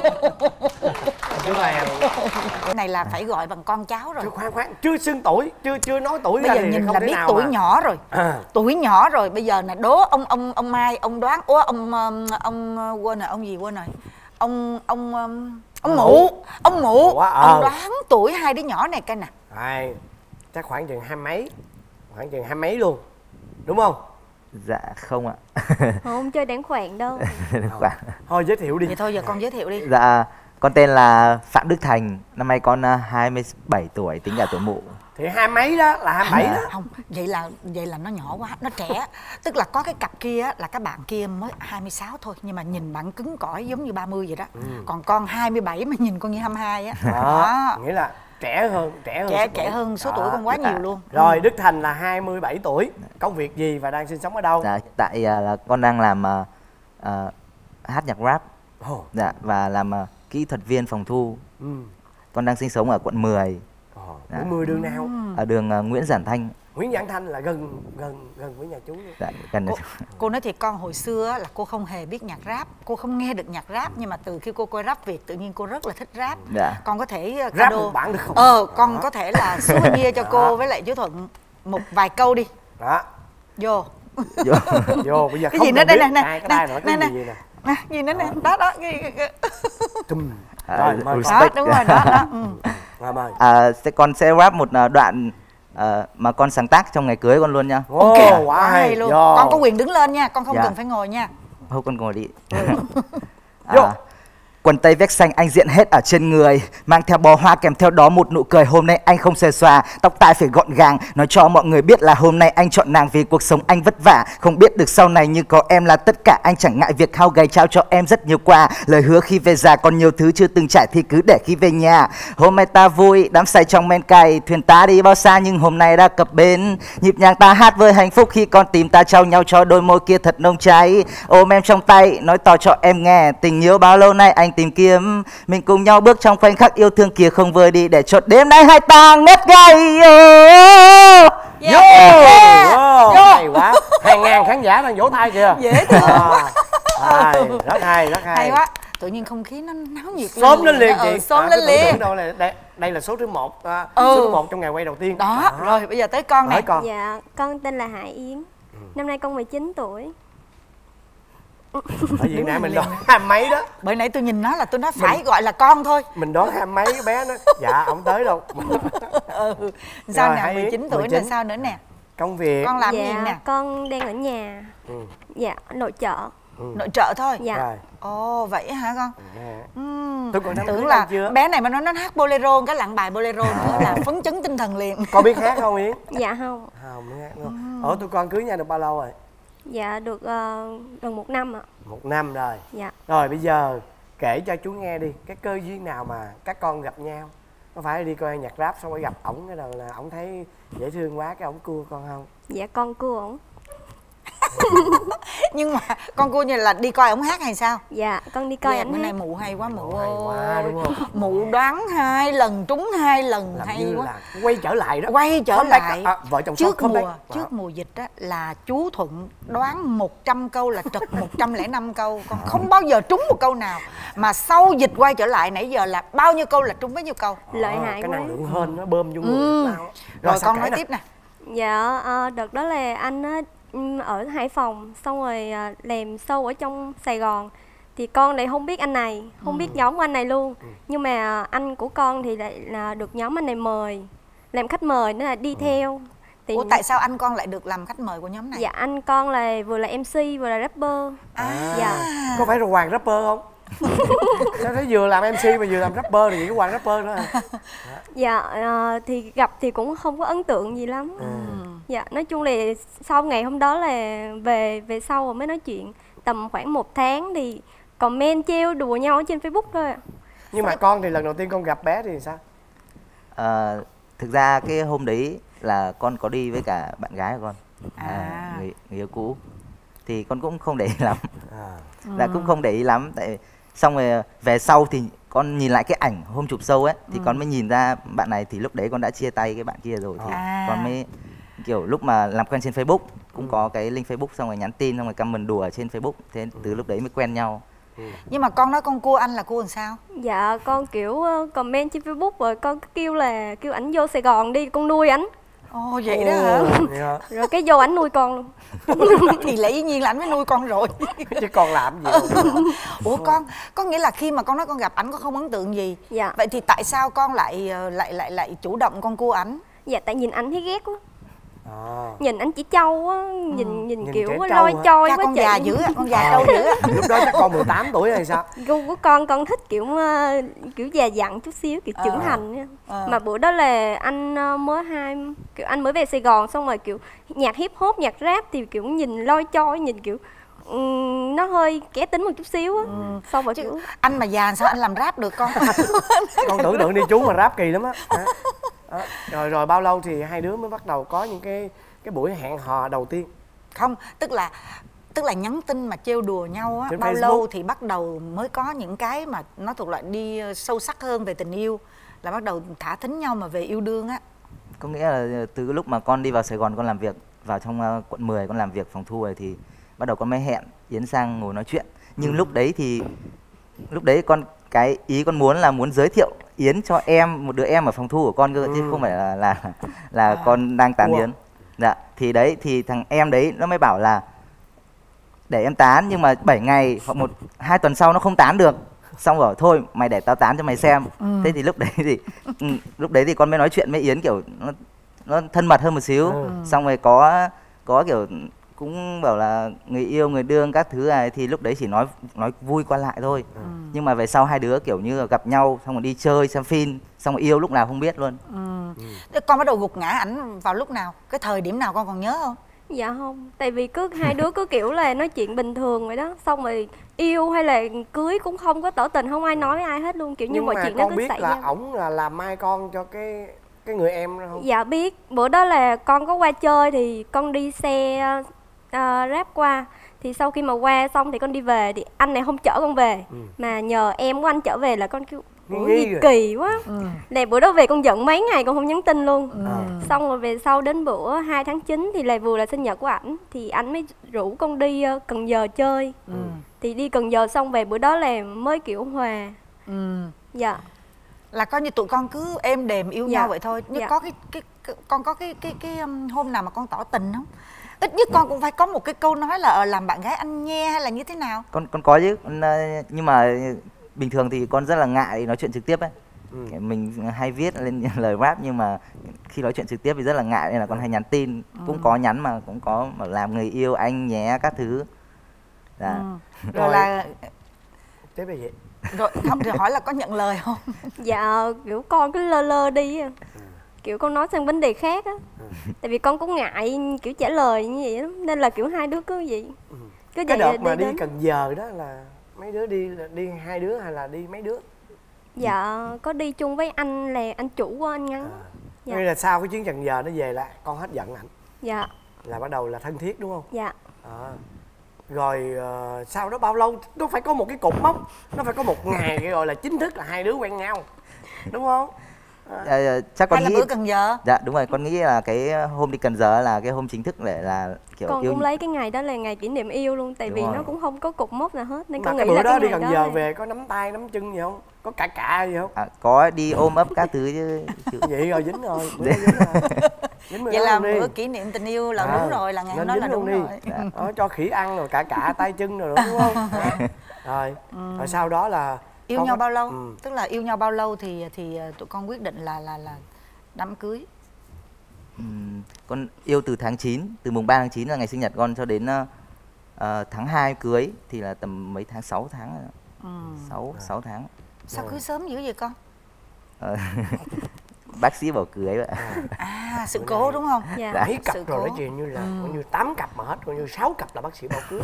Chú này Cái này là phải gọi bằng con cháu rồi. Chú khoan khoan, chưa xưng tuổi, chưa chưa nói tuổi Bây ra giờ thì nhìn không là thể biết nào tuổi mà. nhỏ rồi. À. Tuổi nhỏ rồi, bây giờ là đố ông ông ông Mai, ông đoán. Ủa ông ông, ông quên rồi, ông gì quên rồi. Ông ông ông, ông Mụ, ông Mụ. Ủa, ờ. Ông đoán tuổi hai đứa nhỏ này coi nè. Ai, chắc khoảng chừng hai mấy, khoảng chừng hai mấy luôn, đúng không? Dạ không ạ. Không chơi đáng khoản đâu. Khoảng. Thôi giới thiệu đi. Vậy thôi giờ con giới thiệu đi. Dạ, con tên là Phạm Đức Thành, năm nay con à, hai mươi bảy tuổi, tính cả tuổi Mụ. Thì hai mấy đó là hai bảy đó. Không, vậy là vậy là nó nhỏ quá, nó trẻ. Tức là có cái cặp kia á, là các bạn kia mới hai mươi sáu thôi, nhưng mà nhìn bạn cứng cỏi giống như ba mươi vậy đó. Ừ. Còn con hai mươi bảy mà nhìn con như hai mươi hai á. Đó, nghĩa là trẻ hơn, trẻ hơn. Trẻ số trẻ tuổi. hơn số Đó. tuổi con quá nhiều luôn. Rồi Đức Thành là hai mươi bảy tuổi, công việc gì và đang sinh sống ở đâu? Dạ, tại à, là con đang làm à, à, hát nhạc rap. Ồ. Dạ, và làm à, kỹ thuật viên phòng thu. Ừ. Con đang sinh sống ở quận mười, Ồ, Dạ. quận mười đường nào? ở đường à, Nguyễn Giản Thanh. Nguyễn Giảng Thanh là gần gần gần với nhà chú luôn. Dạ, gần Cô, cô nói thiệt con, hồi xưa á, là cô không hề biết nhạc rap, cô không nghe được nhạc rap, nhưng mà từ khi cô coi rap Việt tự nhiên cô rất là thích rap. Dạ. Con có thể uh, Rap Cado- một bản được không? Ờ, con Đó. có thể là souvenir cho cô với lại chú Thuận một vài câu đi. Đó. Vô. Vô. Vô bây giờ Cái không gì nữa cần đây biết nè nè ai cái đai nói cái nè gì vậy nè. nè gì nữa nè, đó đó cái, cái, cái. Trùm. À, Rồi mời respect. con. Đó đúng rồi đó đó. Ừ. Rồi mời. À, sẽ con sẽ rap một à, đoạn à, mà con sáng tác trong ngày cưới con luôn nha. Ồ, Ok, quá hay luôn. Vô. Con có quyền đứng lên nha, con không Dạ. cần phải ngồi nha. Thôi con ngồi đi. Vô. À, quần tây vest xanh anh diện hết ở trên người, mang theo bó hoa kèm theo đó một nụ cười. Hôm nay anh không xòe xòa, tóc tai phải gọn gàng, nói cho mọi người biết là hôm nay anh chọn nàng vì cuộc sống anh vất vả. Không biết được sau này nhưng có em là tất cả, anh chẳng ngại việc hao gầy trao cho em rất nhiều quà. Lời hứa khi về già còn nhiều thứ chưa từng trải thì cứ để khi về nhà. Hôm nay ta vui, đắm say trong men cày, thuyền ta đi bao xa nhưng hôm nay đã cập bến. Nhịp nhàng ta hát với hạnh phúc khi con tìm ta trao nhau cho đôi môi kia thật nồng cháy. Ôm em trong tay, nói to cho em nghe, tình yêu bao lâu nay anh tìm kiếm. Mình cùng nhau bước trong khoảnh khắc yêu thương kia không vơi đi, để cho đêm nay hai ta ngất ngây. Vô. Vô. Hay quá. Hàng ngàn khán giả đang vỗ tay kìa. Dễ thương. À, à, rất hay, rất hay. Hay quá. Tự nhiên không khí nó náo nhiệt Xóm lên liền ừ, chị. xóm À, lên cái tưởng liền. tượng đâu là đây, đây là số thứ một, à, Ừ. số thứ một trong ngày quay đầu tiên. Đó, rồi bây giờ tới con Hỏi nè. con. Dạ, con tên là Hải Yến. Năm nay con mười chín tuổi. Bởi vì nãy mình đoán hai mấy đó. Bởi nãy tôi nhìn nó là tôi nói phải gọi là con thôi. Mình đoán hai mấy, cái bé nó dạ không tới đâu. Ừ. Sao Rồi, nè, Hải mười chín Yến, tuổi mười là chín. sao nữa nè? Công việc. Con làm dạ, gì nè? con đang ở nhà. Ừ. Dạ, nội trợ. Nội trợ thôi. Dạ. Rồi. Ồ vậy hả con? Nè. Ừm. Tôi còn đăng Tưởng ký là lên chưa? bé này mà nó nó hát bolero, cái lặng bài bolero nữa là phấn chấn tinh thần liền. Con biết hát không Yến? Dạ không. Không biết hát luôn. Ủa tụi con cưới nhau được bao lâu rồi? Dạ được ờ, gần một năm ạ. Một năm rồi. Dạ. Rồi bây giờ kể cho chú nghe đi, cái cơ duyên nào mà các con gặp nhau? Có phải đi coi nhạc rap xong rồi gặp ổng cái đầu là ổng thấy dễ thương quá cái ổng cua con không? Dạ con cưa ổng. Nhưng mà con cô như là đi coi ổng hát hay sao? Dạ, con đi coi Dạ, ảnh bữa hát. nay mụ hay quá mụ Hay quá, ơi. đúng không? Mụ đoán hai lần trúng hai lần Làm hay như quá. là quay trở lại đó. Quay trở Comeback lại đó. À, vợ chồng son trước comeback. mùa Wow. trước mùa dịch á là chú Thuận đoán một trăm câu là trật một trăm lẻ năm câu, con không bao giờ trúng một câu nào. Mà sau dịch quay trở lại nãy giờ là bao nhiêu câu là trúng bấy nhiêu câu. Lợi Ờ, hại cái quá. năng lượng hên nó bơm vô người. Ừ. Sao? Rồi, sao con kể nói nè. tiếp nè. Dạ, ờ, đợt đó là anh á, ừm, ở Hải Phòng, xong rồi à, làm show ở trong Sài Gòn. Thì con lại không biết anh này, không biết nhóm của anh này luôn. Nhưng mà anh của con thì lại là được nhóm anh này mời, làm khách mời, nên là đi theo. Thì Ủa tại sao anh con lại được làm khách mời của nhóm này? dạ anh con là vừa là em xê vừa là rapper. À. Dạ. Có phải là Hoàng rapper không? Sao thấy vừa làm em xê mà vừa làm rapper thì nghĩ cái Hoàng rapper đó à? Dạ ờ, thì gặp thì cũng không có ấn tượng gì lắm. Ừ. Dạ nói chung là sau ngày hôm đó là về về sau rồi mới nói chuyện. Tầm khoảng một tháng thì comment trêu đùa nhau ở trên Facebook thôi ạ. Nhưng mà con thì lần đầu tiên con gặp bé thì sao? À, thực ra cái hôm đấy là con có đi với cả bạn gái của con, à. À. người, người yêu cũ, thì con cũng không để ý lắm. À. Dạ cũng không để ý lắm, tại xong rồi về sau thì con nhìn lại cái ảnh hôm chụp show ấy thì con mới nhìn ra bạn này, thì lúc đấy con đã chia tay cái bạn kia rồi thì À. con mới kiểu lúc mà làm quen trên Facebook cũng Ừ. có cái link Facebook, xong rồi nhắn tin, xong rồi comment đùa ở trên Facebook. Thế từ lúc đấy mới quen nhau. Nhưng mà con nói con cua anh là cua làm sao? Dạ con kiểu ờ, comment trên Facebook rồi con cứ kêu là kêu ảnh vô Sài Gòn đi con nuôi ảnh. Ồ vậy đó hả? Vậy hả? Rồi cái vô ảnh nuôi con luôn. Thì lẽ dĩ nhiên là anh mới nuôi con rồi. Chứ con làm gì đâu. Ủa con, có nghĩa là khi mà con nói con gặp ảnh con không ấn tượng gì. Dạ. Vậy thì tại sao con lại lại lại lại chủ động con cua ảnh? Dạ tại nhìn ảnh thấy ghét quá. À. Nhìn ảnh chỉ trâu á, nhìn nhìn, Nhìn kiểu trẻ lôi trâu hả? choi Cha quá con chị. già dữ á, con già trâu dữ á. Lúc đó chắc con mười tám tuổi hay sao? Gu của con con thích kiểu ờ, kiểu già dặn chút xíu, kiểu trưởng Ờ. thành nha. Ờ. Mà bữa đó là anh ờ, mới hai kiểu anh mới về Sài Gòn, xong rồi kiểu nhạc hip hop, nhạc rap thì kiểu nhìn lôi choi, nhìn kiểu ừm, nó hơi kẻ tính một chút xíu á. Xong rồi Chứ kiểu anh mà già sao anh làm rap được con? Con tưởng tượng đi chú mà rap kỳ lắm á. Đó. Đó. Rồi rồi bao lâu thì hai đứa mới bắt đầu có những cái cái buổi hẹn hò đầu tiên? Không, tức là tức là nhắn tin mà trêu đùa nhau á, Trên bao Facebook. lâu thì bắt đầu mới có những cái mà nó thuộc loại đi sâu sắc hơn về tình yêu, là bắt đầu thả thính nhau mà về yêu đương á. Có nghĩa là từ lúc mà con đi vào Sài Gòn con làm việc, vào trong uh, quận mười con làm việc phòng thu rồi thì bắt đầu con mới hẹn Yến sang ngồi nói chuyện. Nhưng Ừ. lúc đấy thì lúc đấy con cái ý con muốn là muốn giới thiệu Yến cho em, một đứa em ở phòng thu của con cơ, chứ Ừ. không phải là là là À, con đang tán ủa. Yến. Dạ, thì đấy thì thằng em đấy nó mới bảo là để em tán, nhưng mà bảy ngày hoặc một hai tuần sau nó không tán được. Xong rồi thôi mày để tao tán cho mày xem. Ừ. Thế thì lúc đấy thì ừ, lúc đấy thì con mới nói chuyện với Yến kiểu nó nó thân mật hơn một xíu. Ừ. Xong rồi có có kiểu cũng bảo là người yêu người đương các thứ này, thì lúc đấy chỉ nói nói vui qua lại thôi. Ừ. Nhưng mà về sau hai đứa kiểu như là gặp nhau xong rồi đi chơi xem phim, xong rồi yêu lúc nào không biết luôn. Thế con bắt đầu gục ngã ảnh vào lúc nào? Cái thời điểm nào con còn nhớ không? dạ không, tại vì cứ hai đứa cứ kiểu là nói chuyện bình thường vậy đó, xong rồi yêu hay là cưới cũng không có tỏ tình, không ai nói với ai hết luôn, kiểu như Nhưng mọi mà chuyện nó con cứ biết xảy là ra. ổng là làm mai con cho cái cái người em đó không? Dạ biết, bữa đó là con có qua chơi thì con đi xe uh, ráp qua, thì sau khi mà qua xong thì con đi về thì anh này không chở con về, Ừ. mà nhờ em của anh chở về, là con kêu Nghi ủa nghi gì rồi. kỳ quá. Ừ. Là bữa đó về con giận mấy ngày con không nhắn tin luôn. À. Xong rồi về sau đến bữa hai tháng chín thì là vừa là sinh nhật của ảnh, thì anh mới rủ con đi ờ, Cần Giờ chơi. Ừ. Thì đi Cần Giờ xong về bữa đó là mới kiểu hòa. Ừ. Dạ. Là coi như tụi con cứ êm đềm yêu Dạ. nhau vậy thôi. Nhưng Dạ. có cái, cái cái con có cái cái cái um, hôm nào mà con tỏ tình không? Ít nhất con cũng phải có một cái câu nói là ờ, làm bạn gái anh nghe hay là như thế nào? Con con có chứ, con, ờ, nhưng mà bình thường thì con rất là ngại nói chuyện trực tiếp ấy. Ừ. Mình hay viết lên lời rap, nhưng mà khi nói chuyện trực tiếp thì rất là ngại, nên là con hay nhắn tin. Cũng có nhắn mà cũng có bảo làm người yêu anh nhé các thứ. Dạ. Ừ. Rồi, Rồi. là Tiếp là vậy. rồi không thì hỏi là có nhận lời không? Dạ kiểu con cứ lơ lơ đi à. Kiểu con nói sang vấn đề khác á. Tại vì con cũng ngại kiểu trả lời như vậy lắm, nên là kiểu hai đứa cứ vậy. Cứ Cái vậy đợt mà đi đến. Cần Giờ đó là mấy đứa đi là đi hai đứa hay là đi mấy đứa? Dạ có đi chung với anh là anh chủ của anh Ngắn. À. Dạ. Nghĩa là sau cái chuyến Cần Giờ nó về là con hết giận ảnh, Dạ. là bắt đầu là thân thiết đúng không? Dạ. À. Rồi ờ, sau đó bao lâu nó phải có một cái cột mốc, nó phải có một ngày cái gọi là chính thức là hai đứa quen nhau, đúng không? Ờ, chắc con Hay là nghĩ bữa Cần Giờ? dạ đúng rồi, con nghĩ là cái hôm đi Cần Giờ là cái hôm chính thức để là kiểu Con yêu. cũng lấy cái ngày đó là ngày kỷ niệm yêu luôn. Tại Đúng vì rồi. nó cũng không có cục mốc nào hết, nên Mà con cái nghĩ bữa là đó cái đi ngày Cần đó Giờ là... về có nắm tay nắm chân gì không? Có cà cà gì không? À, có đi ôm ấp các thứ chứ. chứ- Vậy rồi dính rồi, bữa đó dính rồi. Dính bữa Vậy đó là luôn đi. bữa kỷ niệm tình yêu là À, đúng rồi, là ngày hôm nên đó là dính luôn đúng đi. rồi. Dạ. Đó, cho khỉ ăn rồi cả cả tay chân rồi đúng không? Rồi, rồi sau đó là Yêu con nhau có- bao lâu? Ừ. Tức là yêu nhau bao lâu thì thì tụi con quyết định là là là đám cưới? Ừm, con yêu từ tháng chín, từ mùng ba tháng chín là ngày sinh nhật con cho đến ờ, ờ, tháng hai cưới thì là tầm mấy tháng, sáu tháng rồi. Ừ. sáu sáu tháng. Sao cưới sớm dữ vậy con? Ờ, bác sĩ bảo cưới vậy. À, sự cố đúng không? Dạ. Dạ. Mấy cặp Sự rồi cố. đó chị, như là Ừ. coi như tám cặp mà hết, coi như sáu cặp là bác sĩ bảo cưới.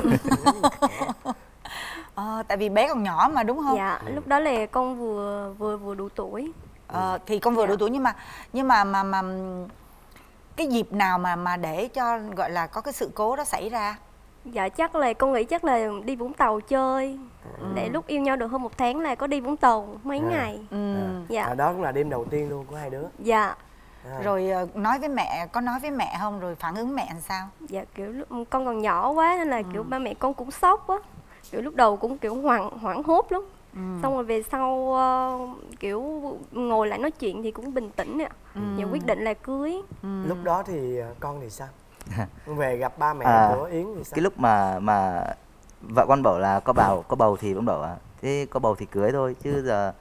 Ờ, tại vì bé còn nhỏ mà đúng không? Dạ, lúc đó là con vừa vừa vừa đủ tuổi. Ờ, thì con vừa đủ Dạ. tuổi nhưng mà nhưng mà mà mà cái dịp nào mà mà để cho gọi là có cái sự cố đó xảy ra? Dạ chắc là con nghĩ chắc là đi Vũng Tàu chơi. Để lúc yêu nhau được hơn một tháng là có đi Vũng Tàu mấy À. ngày. Ừ. Dạ. À, đó cũng là đêm đầu tiên luôn của hai đứa. Dạ. À. Rồi ờ, nói với mẹ, có nói với mẹ không, rồi phản ứng mẹ làm sao? Dạ kiểu lúc con còn nhỏ quá nên là kiểu ba mẹ con cũng sốc á, kiểu lúc đầu cũng kiểu hoảng hoảng hốt lắm. Ừ. Xong rồi về sau ờ, kiểu ngồi lại nói chuyện thì cũng bình tĩnh ạ. Ừ. Và quyết định là cưới. Ừ. Lúc đó thì ờ, con thì sao? Về gặp ba mẹ À, của Yến thì sao? Cái lúc mà mà vợ con bảo là có bầu có bầu thì cũng bảo là thế có bầu thì cưới thôi, chứ giờ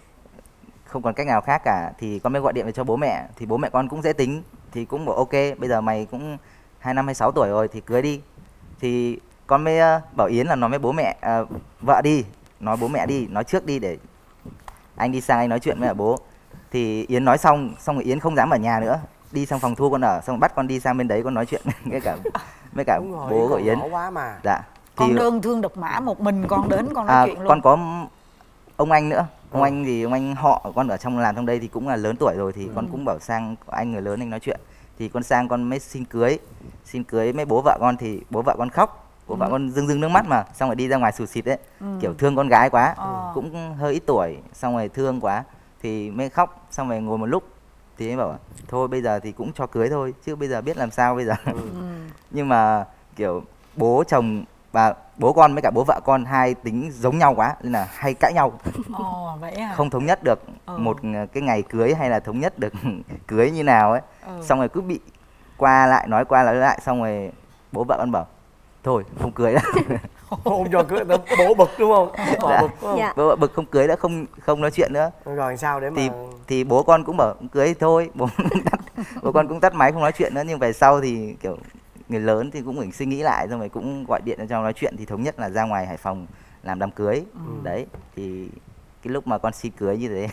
không còn cách nào khác cả. Thì con mới gọi điện về cho bố mẹ, thì bố mẹ con cũng dễ tính, thì cũng bảo ok, bây giờ mày cũng hai năm hai sáu tuổi rồi thì cưới đi. Thì con mới ờ, bảo Yến là nói với bố mẹ, à, vợ đi, nói bố mẹ đi, nói trước đi để anh đi sang anh nói chuyện với bố. Thì Yến nói xong, xong rồi Yến không dám ở nhà nữa, đi sang phòng thu con ở, xong rồi bắt con đi sang bên đấy con nói chuyện với cả với cả Đúng rồi, bố của con Yến. nhỏ quá mà. Dạ. Con Thì đơn thương độc mã một mình con đến con nói à, chuyện luôn. con có ông anh nữa, ông Ừ. anh thì ông anh họ của con ở trong làm trong đây thì cũng là lớn tuổi rồi, thì con cũng bảo sang anh người lớn anh nói chuyện. Thì con sang con mới xin cưới, xin cưới mấy bố vợ con, thì bố vợ con khóc, bố vợ con rưng rưng nước mắt mà, xong rồi đi ra ngoài sụt xịt đấy, kiểu thương con gái quá, Ờ. cũng hơi ít tuổi, xong rồi thương quá thì mới khóc, xong rồi ngồi một lúc thì mới bảo thôi bây giờ thì cũng cho cưới thôi, chứ bây giờ biết làm sao bây giờ. Nhưng mà kiểu bố chồng và bố con với cả bố vợ con hai tính giống nhau quá nên là hay cãi nhau, Ồ, vậy à? không thống nhất được Ừ. một cái ngày cưới hay là thống nhất được cưới như nào ấy. Ừ. Xong rồi cứ bị qua lại nói qua lại lại, xong rồi bố vợ con bảo thôi không cưới nữa. Không cho cưới, bố bực đúng không? Bố Dạ. bực đúng không? Dạ. Bố vợ bực không cưới nữa, không không nói chuyện nữa. Rồi sao để mà Thì thì bố con cũng bảo cưới thôi, bố tắt, bố con cũng tắt máy không nói chuyện nữa. Nhưng về sau thì kiểu người lớn thì cũng phải suy nghĩ lại, xong rồi cũng gọi điện cho nói chuyện, thì thống nhất là ra ngoài Hải Phòng làm đám cưới. Đấy thì cái lúc mà con xin cưới như thế.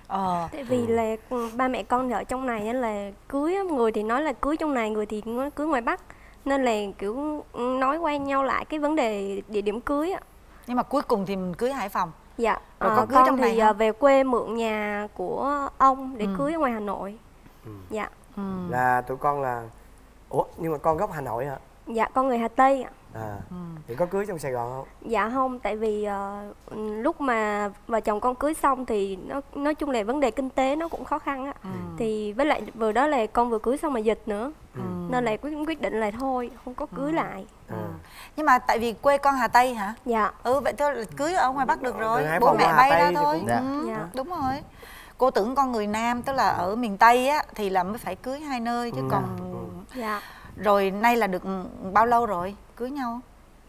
Ờ. Tại vì là ừ, ba mẹ con ở trong này á là cưới á, người thì nói là cưới trong này, người thì nói cưới ngoài Bắc. Nên là kiểu ừ, nói qua nhau lại cái vấn đề địa điểm cưới á. Nhưng mà cuối cùng thì mình cưới Hải Phòng. Dạ, Rồi ờ, có cưới con trong này thì ờ, không? về quê mượn nhà của ông để Ừ. cưới ở ngoài Hà Nội. Ừ. Dạ, Ừ. là tụi con là ủa nhưng mà con gốc Hà Nội hả? dạ con người Hà Tây ạ. À. Ừ. Thì có cưới trong Sài Gòn không? Dạ không, tại vì ờ, lúc mà vợ chồng con cưới xong thì nó nói chung là vấn đề kinh tế nó cũng khó khăn á. Ừ. Thì với lại vừa đó là con vừa cưới xong mà dịch nữa. Ừ. Nên là quyết quyết định là thôi, không có cưới lại. À. Nhưng mà tại vì quê con Hà Tây hả? Dạ. Ừ, vậy thôi là cưới ở ngoài Bắc được rồi. Từ Hải Bố Phòng mẹ qua Hà bay Tây ra thì thôi. cũng- Dạ. Ừ, Dạ. đúng rồi. Cô tưởng con người Nam, tức là ở miền Tây á thì là mới phải cưới hai nơi chứ Ừ. còn Dạ. rồi nay là được bao lâu rồi cưới nhau?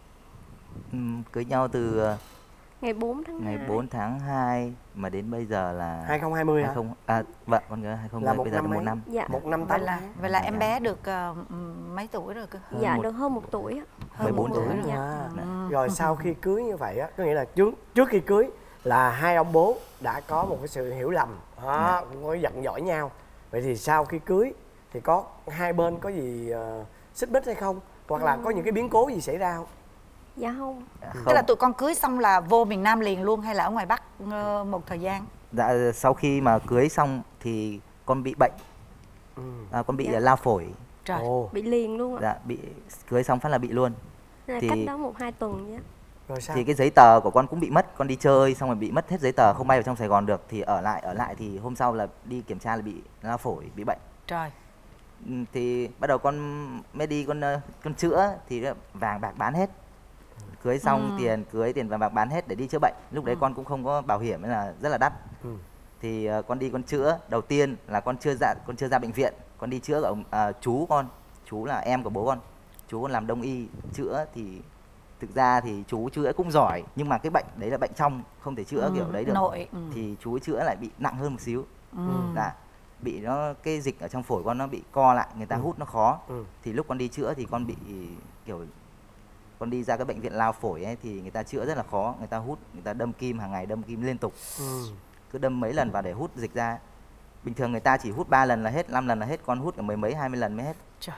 Ừm, cưới nhau từ ờ, Ngày bốn tháng ngày hai. bốn tháng hai mà đến bây giờ là hai không hai không hả? hai không à vâng con nhớ hai không Là một bây giờ là năm một mấy? năm. Dạ. Một năm Vậy tám là tháng. vậy là em Dạ. bé được ờ, mấy tuổi rồi cơ? Dạ một- được hơn một tuổi á. mười bốn tuổi. Dạ. À. Dạ. Rồi sau khi cưới như vậy á, có nghĩa là trước trước khi cưới là hai ông bố đã có một cái sự hiểu lầm, đó, cũng có giận dỗi nhau. Vậy thì sau khi cưới thì có hai bên có gì ờ, xích mích hay không? Hoặc là có những cái biến cố gì xảy ra không? Dạ không. Dạ, Tức không. là tụi con cưới xong là vô miền Nam liền luôn hay là ở ngoài Bắc ờ, một thời gian? Dạ sau khi mà cưới xong thì con bị bệnh, Ừ. à, con bị Dạ. lao phổi. Trời. Ồ, Bị liền luôn ạ. Dạ bị cưới xong phát là bị luôn. Là thì- cách đó một hai tuần vậy á. rồi sao? Thì cái giấy tờ của con cũng bị mất, con đi chơi xong rồi bị mất hết giấy tờ, không bay vào trong Sài Gòn được, thì ở lại ở lại thì hôm sau là đi kiểm tra là bị lao phổi, bị bệnh. Trời. Ừ, thì bắt đầu con mới đi con ờ, con chữa thì vàng bạc bán hết, cưới xong Ừ. tiền cưới tiền vàng bạc bán hết để đi chữa bệnh. Lúc đấy Ừ. con cũng không có bảo hiểm nên là rất là đắt. Ừ. Thì ờ, con đi con chữa, đầu tiên là con chưa ra con chưa ra bệnh viện, con đi chữa ở ông à, chú con, chú là em của bố con, chú con làm đông y chữa. Thì thực ra thì chú chữa cũng giỏi, nhưng mà cái bệnh đấy là bệnh trong, không thể chữa Ừ, kiểu đấy được. nội. Ừ. Thì chú ấy chữa lại bị nặng hơn một xíu. Ừ. Dạ, bị nó cái dịch ở trong phổi con nó bị co lại, người ta Ừ. hút nó khó. Ừ. Thì lúc con đi chữa thì con bị kiểu con đi ra cái bệnh viện lao phổi ấy, thì người ta chữa rất là khó, người ta hút, người ta đâm kim hàng ngày, đâm kim liên tục, Ừ. cứ đâm mấy lần vào để hút dịch ra. Bình thường người ta chỉ hút ba lần là hết, năm lần là hết, con hút cả mười mấy hai mươi lần mới hết. Trời.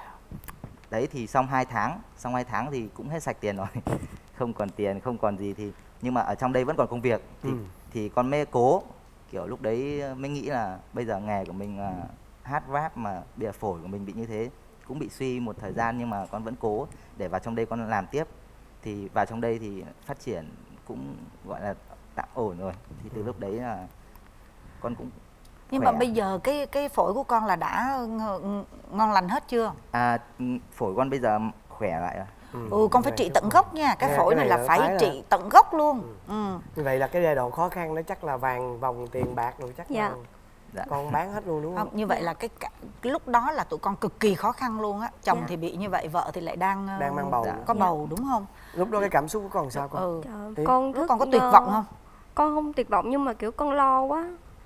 Đấy thì xong hai tháng, xong hai tháng thì cũng hết sạch tiền rồi. Không còn tiền, không còn gì thì nhưng mà ở trong đây vẫn còn công việc thì Ừ. thì con mê cố, kiểu lúc đấy mới nghĩ là bây giờ nghề của mình là hát rap mà bây giờ phổi của mình bị như thế, cũng bị suy một thời gian, nhưng mà con vẫn cố để vào trong đây con làm tiếp. Thì vào trong đây thì phát triển cũng gọi là tạm ổn rồi. Thì từ lúc đấy là con cũng Nhưng khỏe. mà bây giờ cái cái phổi của con là đã ng- ngon lành hết chưa? À, phổi con bây giờ khỏe lại rồi. Ừ, ừ con phải trị tận gốc nha. Cái Nghe phổi cái này này là là phải phải là- trị tận gốc luôn. Ừ. Ừ. Như vậy là cái giai đoạn khó khăn đó chắc là vàng vòng tiền bạc rồi chắc Dạ. là Dạ. con bán hết luôn đúng không? Không, như vậy là cái, cả- cái lúc đó là tụi con cực kỳ khó khăn luôn á. Chồng Dạ. thì bị như vậy, vợ thì lại đang ờ, Đang mang bầu. Dạ. có bầu đúng không? Lúc đó cái cảm xúc của con sao con? Ừ. Trời ơi, Ý. con Lúc thức con có tuyệt vọng không? Con không tuyệt vọng nhưng mà kiểu con lo quá.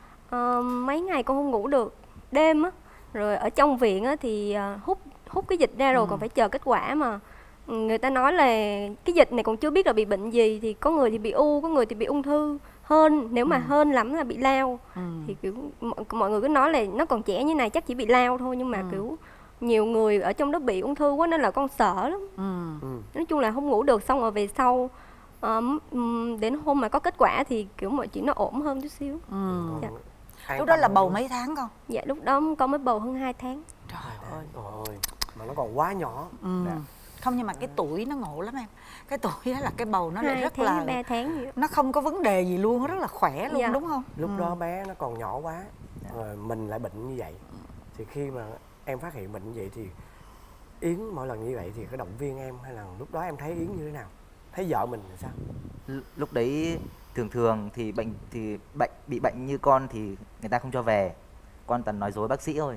Ờ, mấy ngày con không ngủ được đêm á, rồi ở trong viện á thì ờ, hút hút cái dịch ra rồi Ừ. còn phải chờ kết quả mà. Người ta nói là cái dịch này còn chưa biết là bị bệnh gì, thì có người thì bị u, có người thì bị ung thư hơn, nếu mà Ừ. hơn lắm là bị lao. Ừ. Thì kiểu mọi, mọi người cứ nói là nó còn trẻ như này chắc chỉ bị lao thôi, nhưng mà Ừ. kiểu nhiều người ở trong đó bị ung thư quá nên là con sợ lắm. Ừ. Ừ. Nói chung là không ngủ được, xong rồi về sau um, um, đến hôm mà có kết quả thì kiểu mọi chuyện nó ổn hơn chút xíu. Ừ. Con Dạ. an Lúc đó tâm là hơn bầu đúng mấy tháng con? Dạ lúc đó con mới bầu hơn hai tháng. Trời không? ơi. Ôi, mà nó còn quá nhỏ. Ừ. Không, nhưng mà cái tuổi nó ngộ lắm em. Cái tuổi đó là cái bầu nó lại Hai rất tháng là hay ba tháng gì đó. nó không có vấn đề gì luôn, nó rất là khỏe luôn Dạ. đúng không? Lúc Ừ. đó bé nó còn nhỏ quá, rồi mình lại bệnh như vậy. Thì khi mà em phát hiện bệnh như vậy thì Yến mỗi lần như vậy thì có động viên em, hay là lúc đó em thấy Yến như thế nào? Thấy vợ mình là sao? L- lúc đấy thường thường thì bệnh thì bệnh bị bệnh như con thì người ta không cho về, con toàn nói dối bác sĩ thôi,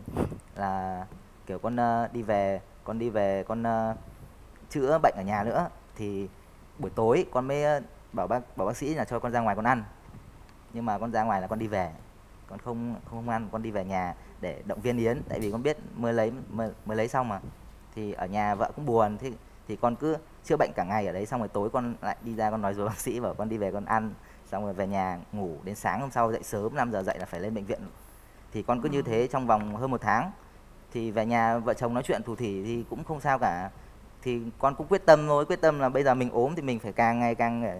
là kiểu con ờ, đi về con đi về con ờ, chữa bệnh ở nhà nữa, thì buổi tối con mới ờ, bảo bác bảo bác sĩ là cho con ra ngoài con ăn, nhưng mà con ra ngoài là con đi về, con không không ăn, con đi về nhà để động viên Yến, tại vì con biết mới lấy mới, mới lấy xong mà, thì ở nhà vợ cũng buồn, thì thì con cứ chữa bệnh cả ngày ở đấy, xong rồi tối con lại đi ra con nói dối bác sĩ bảo con đi về con ăn, xong rồi về nhà ngủ đến sáng hôm sau dậy sớm, năm giờ dậy là phải lên bệnh viện, thì con cứ như thế trong vòng hơn một tháng, thì về nhà vợ chồng nói chuyện thủ thỉ thì cũng không sao cả, thì con cũng quyết tâm thôi, quyết tâm là bây giờ mình ốm thì mình phải càng ngày càng để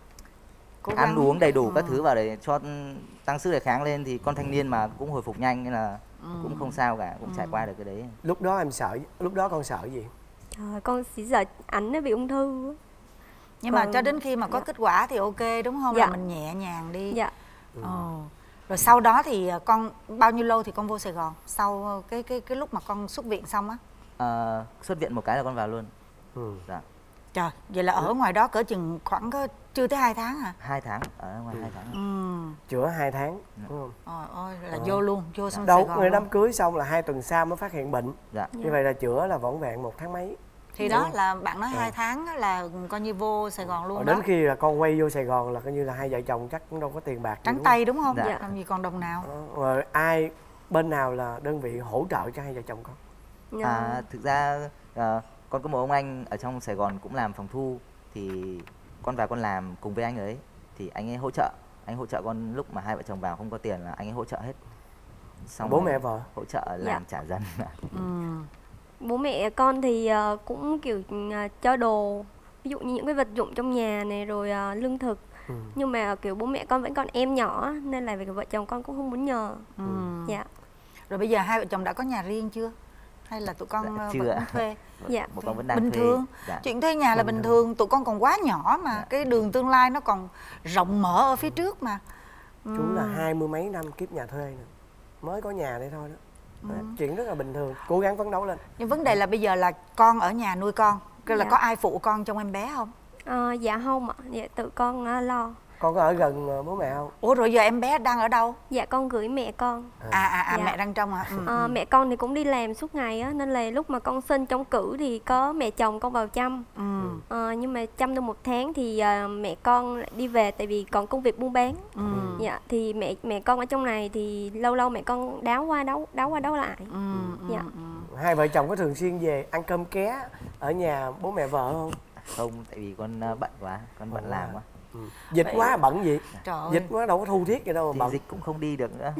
Cố ăn gắng. uống đầy đủ các Ừ. thứ vào để cho tăng sức đề kháng lên, thì con thanh niên mà cũng hồi phục nhanh nên là Ừ. cũng không sao cả, cũng trải qua được cái đấy. Lúc đó em sợ, lúc đó con sợ gì? Trời, con chỉ sợ ảnh nó bị ung thư á. Nhưng mà Còn- cho đến khi mà có dạ. kết quả thì ok đúng không? Dạ. Là mình nhẹ nhàng đi. Dạ. Ồ. Rồi sau đó thì con bao nhiêu lâu thì con vô Sài Gòn? Sau cái cái cái lúc mà con xuất viện xong á. Ờ, xuất viện một cái là con vào luôn. Ừ. Dạ. Trời, vậy là ở ngoài đó cỡ chừng khoảng có chưa tới hai tháng hả? Hai tháng ở ngoài hai tháng. Ừ. Chữa hai tháng đúng không? Ôi ôi là Ờ. vô luôn, vô xong Sài Đâu, Gòn người luôn. đám cưới xong là hai tuần sau mới phát hiện bệnh. Dạ. Như vậy là chữa là vỏn vẹn một tháng mấy. Thì đó là bạn nói hai tháng á là coi như vô Sài Gòn luôn Rồi đó. đến khi là con quay vô Sài Gòn là coi như là hai vợ chồng chắc cũng đâu có tiền bạc gì, Trắng đúng tay đúng không? Dạ. Làm gì còn đồng nào. không? Đó. Rồi ai, bên nào là đơn vị hỗ trợ cho hai vợ chồng con? Dạ. À, thực ra ờ, con có một ông anh ở trong Sài Gòn cũng làm phòng thu, thì con vào con làm cùng với anh ấy, thì anh ấy hỗ trợ, anh hỗ trợ con lúc mà hai vợ chồng vào không có tiền là anh ấy hỗ trợ hết. Xong Bố rồi mẹ vợ? hỗ trợ làm Dạ. trả dần. Ừ. Bố mẹ con thì ờ, cũng kiểu ờ, cho đồ, ví dụ như những cái vật dụng trong nhà này, rồi ờ, lương thực. Ừ. Nhưng mà kiểu bố mẹ con vẫn còn em nhỏ á, nên là vợ chồng con cũng không muốn nhờ. Ừ. Dạ. Rồi bây giờ hai vợ chồng đã có nhà riêng chưa? Hay là tụi con Dạ, ờ, chưa vẫn ạ. thuê? Dạ. Một con vẫn đang Bình thuê. thường. Dạ. Chuyện thuê nhà là Bình bình thường. thường, tụi con còn quá nhỏ mà, Dạ. cái đường tương lai nó còn rộng mở ở phía trước mà. Chú là hai mươi mấy năm kiếp nhà thuê nè, mới có nhà đây thôi đó. Đó, chuyện rất là bình thường, cố gắng phấn đấu lên. Nhưng vấn đề là bây giờ là con ở nhà nuôi con, cái là Dạ. có ai phụ con trong em bé không? Ờ, dạ không ạ, dạ tự con ờ, lo. Con có ở gần ờ, bố mẹ không? Ủa rồi giờ em bé đang ở đâu? Dạ con gửi mẹ con. À à à Dạ. mẹ đang trong hả? Ừ. Ờ, mẹ con thì cũng đi làm suốt ngày á, nên là lúc mà con sinh trong cử thì có mẹ chồng con vào chăm. Ừ. Ờ, nhưng mà chăm được một tháng thì ờ, mẹ con lại đi về, tại vì còn công việc buôn bán. Ừ. Dạ thì mẹ mẹ con ở trong này thì lâu lâu mẹ con đáo qua đáo đáo qua đáo lại. Ừ. Ừ. Dạ. Ừ. Hai vợ chồng có thường xuyên về ăn cơm ké ở nhà bố mẹ vợ không? Không, tại vì con ờ, bận quá, con bận Ồ, làm quá. Ừ. Dịch quá bận gì? Trời ơi. Dịch quá đâu có thu thiết gì đâu mà Thì bận. dịch cũng không đi được nữa.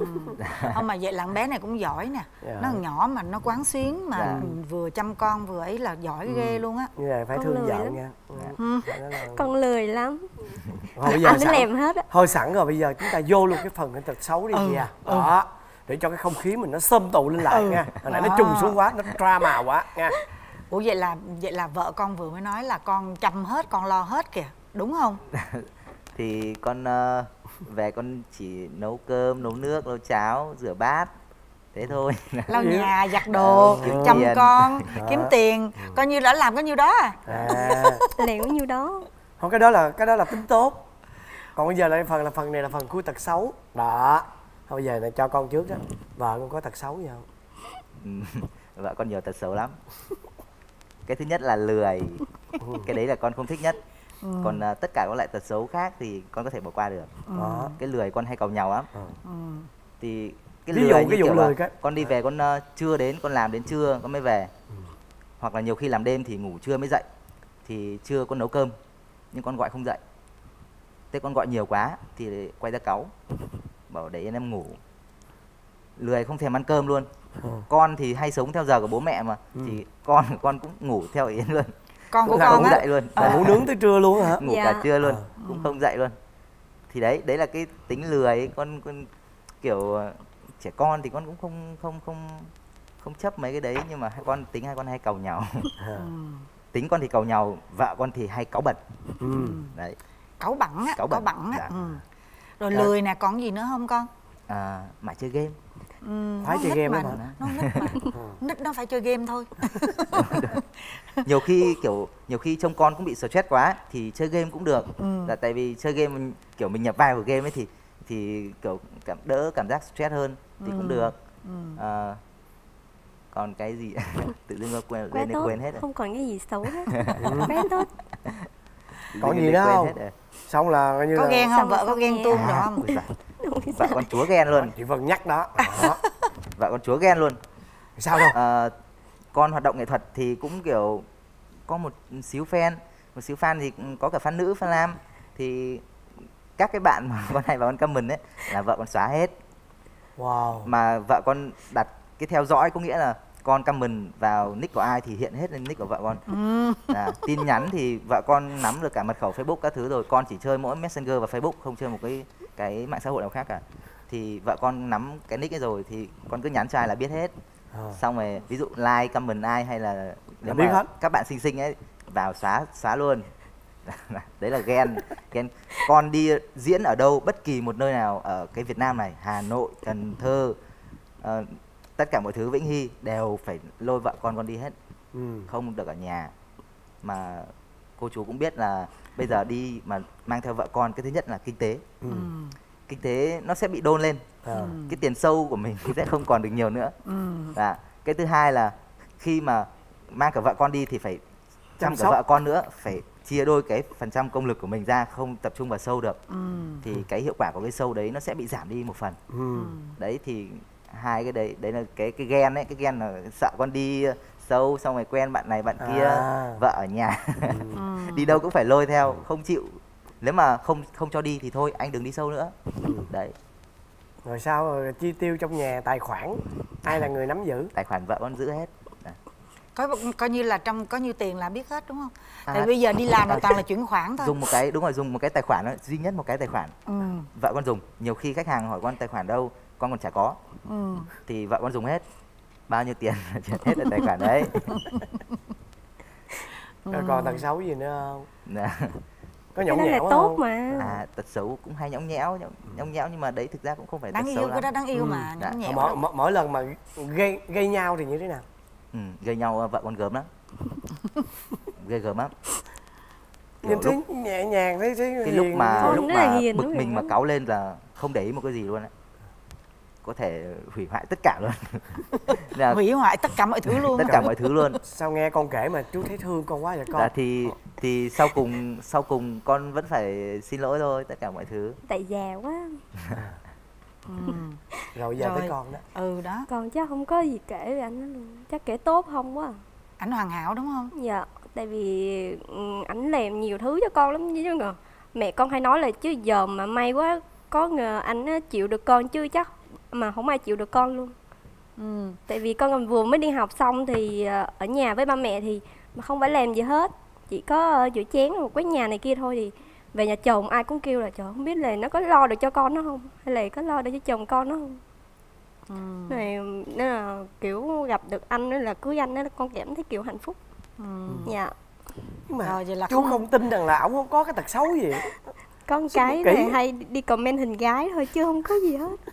Không mà vậy là con bé này cũng giỏi nè. Dạ. Nó nhỏ mà nó quán xuyến mà Dạ. vừa chăm con vừa ấy là giỏi ghê luôn á. Như này phải Con thương lười vợ lắm. nha. Ừ. Đó là- Con lười lắm. Thôi bây giờ Anh nó sẵn, làm hết á. thôi sẵn rồi bây giờ chúng ta vô luôn cái phần cái tật xấu đi Ừ, chị à. ừ. Đó. Để cho cái không khí mình nó xôm tụ lên lại Ừ. nha. Hồi nãy Đó. nó trùng xuống quá, nó drama quá nha. Ủa vậy là vậy là vợ con vừa mới nói là con chăm hết, con lo hết kìa, đúng không? Thì con ờ, về con chỉ nấu cơm, nấu nước, nấu cháo, rửa bát, thế thôi. Lau nhà, giặt đồ, Kiếm chăm tiền. con, Đó. kiếm tiền, coi như đã làm có nhiêu đó à. À, Liền có nhiêu đó. Không, cái đó là cái đó là tính tốt. Còn bây giờ là phần là phần này là phần của tật xấu. Đó. Thôi bây giờ là cho con trước đó. Vợ con có tật xấu gì không? Ừ, vợ con nhiều tật xấu lắm. Cái thứ nhất là lười, cái đấy là con không thích nhất. Ừ. Còn à, tất cả các loại tật xấu khác thì con có thể bỏ qua được. Đó. Cái lười con hay càu nhàu lắm. Ừ. Thì cái Ví lười dụ như cái vụ kiểu là lười cái. con đi về con uh, trưa đến, con làm đến trưa con mới về. Hoặc là nhiều khi làm đêm thì ngủ trưa mới dậy. Thì trưa con nấu cơm nhưng con gọi không dậy. Thế con gọi nhiều quá thì quay ra cáu, bảo để yên em ngủ. Lười không thèm ăn cơm luôn. Ừ. Con thì hay sống theo giờ của bố mẹ mà, thì con con cũng ngủ theo Yến luôn. Con của Cũng con không á. dậy luôn. À, ngủ nướng tới trưa luôn hả? Ngủ Dạ. cả trưa luôn, Ờ. cũng không dậy luôn. Thì đấy, đấy là cái tính lười ấy. Con, con kiểu ờ, trẻ con thì con cũng không không không không chấp mấy cái đấy, nhưng mà hai con tính hai con hay càu nhàu. À. Tính con thì càu nhàu, vợ con thì hay cáu bẩn. Ừ. Đấy. Cáu bẩn á, Cáu cáu bẩn, bẩn á. dạ. Ừ. Rồi Dạ. lười nè, còn gì nữa không con? À, mãi chơi game. Ừ, Phải nó chơi nít game mà, đó hả? nó nít mà. Nít nó phải chơi game thôi. Nhiều khi kiểu nhiều khi trông con cũng bị stress quá thì chơi game cũng được. Ừ. Là tại vì chơi game mình, kiểu mình nhập vai vào game ấy thì thì kiểu cảm đỡ cảm giác stress hơn thì Ừ. cũng được. Ừ. À, còn cái gì tự dưng nó quên Quá lên đây tốt, quên hết rồi. không còn cái gì xấu hết. Quá tốt. Tự Còn dưng gì lên nữa quên không? hết rồi. Xong là coi như Có là ghen không? Xong Vợ rồi có xong ghen nghe. tuông được À, không? ui giời. Vợ con chúa ghen luôn. chị Vân nhắc đó. Đó. Vợ con chúa ghen luôn. Sao đâu? À, con hoạt động nghệ thuật thì cũng kiểu có một xíu fan, một xíu fan thì cũng có cả fan nữ, fan nam. Thì các cái bạn mà con hay vào con comment ấy là vợ con xóa hết. Wow. Mà vợ con đặt cái theo dõi, có nghĩa là con comment vào nick của ai thì hiện hết lên nick của vợ con. Ừ. À, tin nhắn thì vợ con nắm được cả mật khẩu Facebook các thứ rồi, con chỉ chơi mỗi Messenger và Facebook, không chơi một cái cái mạng xã hội nào khác cả. Thì vợ con nắm cái nick ấy rồi thì con cứ nhắn cho ai là biết hết. À. Xong rồi ví dụ like comment ai hay là nếu biết mà hết. các bạn xinh xinh ấy vào xóa xóa luôn. Đấy là ghen. Ghen. Con đi diễn ở đâu, bất kỳ một nơi nào ở cái Việt Nam này, Hà Nội, Cần Thơ, ờ, tất cả mọi thứ Vĩnh Hy đều phải lôi vợ con con đi hết, Ừ. không được ở nhà. Mà cô chú cũng biết là bây giờ đi mà mang theo vợ con, cái thứ nhất là kinh tế. Ừ. Kinh tế nó sẽ bị đôn lên. À. Cái tiền sâu của mình sẽ không còn được nhiều nữa. Ừ. Và cái thứ hai là khi mà mang cả vợ con đi thì phải chăm cả Chăm sóc. vợ con nữa, phải chia đôi cái phần trăm công lực của mình ra, không tập trung vào show được. Ừ. Thì cái hiệu quả của cái show đấy nó sẽ bị giảm đi một phần. Ừ. Đấy thì hai cái đấy đấy là cái cái ghen ấy, cái ghen là sợ con đi show xong rồi quen bạn này bạn kia, À. vợ ở nhà Ừ. đi đâu cũng phải lôi theo, không chịu. Nếu mà không không cho đi thì thôi anh đừng đi show nữa. Đấy, Rồi sao rồi chi tiêu trong nhà, tài khoản ai là người nắm giữ? tài khoản vợ con giữ hết. Đấy. Coi, coi như là trong có nhiêu tiền là biết hết đúng không? À, Tại bây giờ đi làm là toàn là chuyển khoản thôi. dùng một cái, đúng rồi, dùng một cái tài khoản đó, duy nhất một cái tài khoản Ừ. vợ con dùng. Nhiều khi khách hàng hỏi con tài khoản đâu, con còn chả có, Ừ. thì vợ con dùng hết, bao nhiêu tiền là chuyển hết ở tài khoản đấy. Rồi còn tật xấu gì nữa không? Dạ. Có Cái nhõng đó là nhẽo tốt không? mà. À, tật xấu cũng hay nhõng nhẽo, nhõng, nhõng nhẽo nhưng mà đấy thực ra cũng không phải Đáng tật yêu, xấu cái đó lắm. đáng yêu Ừ. mà. Dạ. Nhõng nhẽo Mỗi, lắm. mỗi, mỗi lần mà gây gây nhau thì như thế nào? Ừ, gây nhau vợ con gớm lắm. Ghê gớm lắm. Kiểu Nhìn thấy lúc, nhẹ nhàng, thấy thấy cái lúc hiền. mà Con lúc rất là mà hiền, bực nó mình hiền mà lắm. cáu lên là không để ý một cái gì luôn á, có thể hủy hoại tất cả luôn. Là Hủy hoại tất cả mọi thứ luôn. tất cả mọi thứ luôn. Sao nghe con kể mà chú thấy thương con quá vậy con? Dạ, thì thì sau cùng sau cùng con vẫn phải xin lỗi thôi, tất cả mọi thứ. Tại già quá. Ừ. Rồi giờ Rồi. tới con đó. Ừ đó. Còn chắc không có gì kể về anh đó luôn. Chắc kể tốt không quá à. Ảnh hoàn hảo đúng không? Dạ, tại vì ừ, ảnh làm nhiều thứ cho con lắm chứ ngờ. Mẹ con hay nói là chứ giờ mà may quá có ngờ anh á, chịu được con chứ chắc mà không ai chịu được con luôn. Ừ. Tại vì con vừa mới đi học xong thì ờ, ở nhà với ba mẹ thì mà không phải làm gì hết, chỉ có ờ, rửa chén rồi quét nhà này kia thôi. Thì về nhà chồng ai cũng kêu là trời không biết là nó có lo được cho con nó không, hay là có lo được cho chồng con nó không. Ừ. Này nên là kiểu gặp được anh nên là cưới anh đó con cảm thấy kiểu hạnh phúc. Ừ. Dạ. Nhưng mà Rồi, vậy là chú không- không tin rằng là ổng không có cái tật xấu gì. Có một cái kỹ. này hay đi comment hình gái thôi chứ không có gì hết.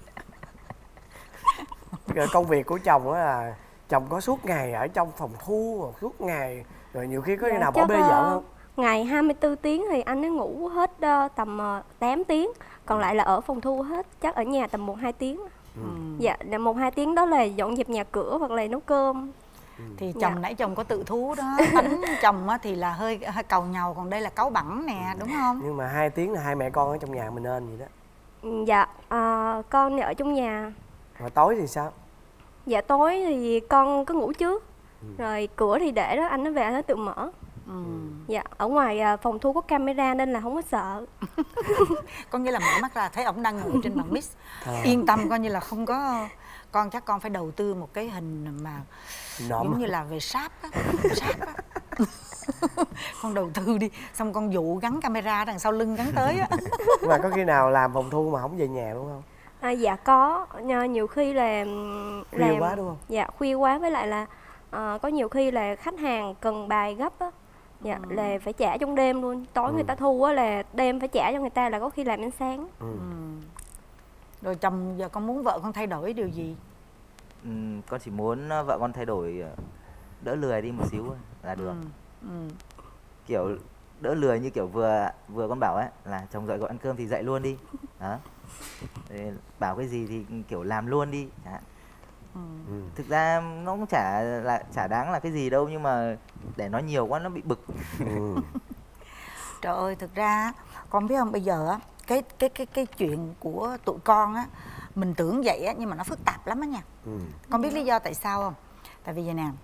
Rồi công việc của chồng á là chồng có suốt ngày ở trong phòng thu, suốt ngày, rồi nhiều khi có khi Dạ, nào bỏ chắc, bê ờ, vợ không? Ngày hai mươi tư tiếng thì anh ấy ngủ hết uh, tầm uh, tám tiếng. Còn lại là ở phòng thu hết. Chắc ở nhà tầm một hai tiếng. Ừ. Dạ, một hai tiếng đó là dọn dẹp nhà cửa hoặc là nấu cơm. Thì Dạ. chồng nãy chồng có tự thú đó. Tánh chồng á thì là hơi hơi cầu nhàu, còn đây là cáu bẳn nè, đúng không? Nhưng mà hai tiếng là hai mẹ con ở trong nhà mình nên vậy đó. Dạ, uh, con thì ở trong nhà. Rồi tối thì sao? Dạ tối thì con cứ ngủ trước. Ừ. Rồi cửa thì để đó, anh nó về anh nó tự mở. Ừ. Dạ, ở ngoài à, phòng thu có camera nên là không có sợ. Có nghĩa là mở mắt ra thấy ổng đang ngồi trên bàn mix. À. Yên tâm, coi như là không có. Con chắc con phải đầu tư một cái hình mà Nộm. giống như là về sáp á, sáp á. Con đầu tư đi, xong con dụ gắn camera đằng sau lưng gắn tới á. Nhưng mà có khi nào làm phòng thu mà không về nhà đúng không? À, dạ có, Nhờ- nhiều khi là Khuya làm, quá đúng không? Dạ khuya quá, với lại là à, có nhiều khi là khách hàng cần bài gấp á. Dạ, Ừ. là phải trả trong đêm luôn. Tối Ừ. người ta thu á là đêm phải trả cho người ta, là có khi làm đến sáng. Ừ. Ừ. Rồi chồng giờ con muốn vợ con thay đổi điều gì? Ừ, con chỉ muốn ờ, vợ con thay đổi, ờ, đỡ lười đi một xíu thôi là được. Ừ. Ừ. Kiểu đỡ lười như kiểu vừa vừa con bảo ấy là chồng dậy gọi ăn cơm thì dậy luôn đi. Đó. Thế bảo cái gì thì kiểu làm luôn đi. Chẳng hạn. Ừ. Ừ. Thực ra nó cũng chả là chả đáng là cái gì đâu, nhưng mà để nói nhiều quá nó bị bực. Ừ. Trời ơi, thực ra con biết không, bây giờ á cái cái cái cái chuyện của tụi con á, mình tưởng vậy á nhưng mà nó phức tạp lắm á nha. Ừ. Con biết lý do tại sao không? Tại vì vậy nè,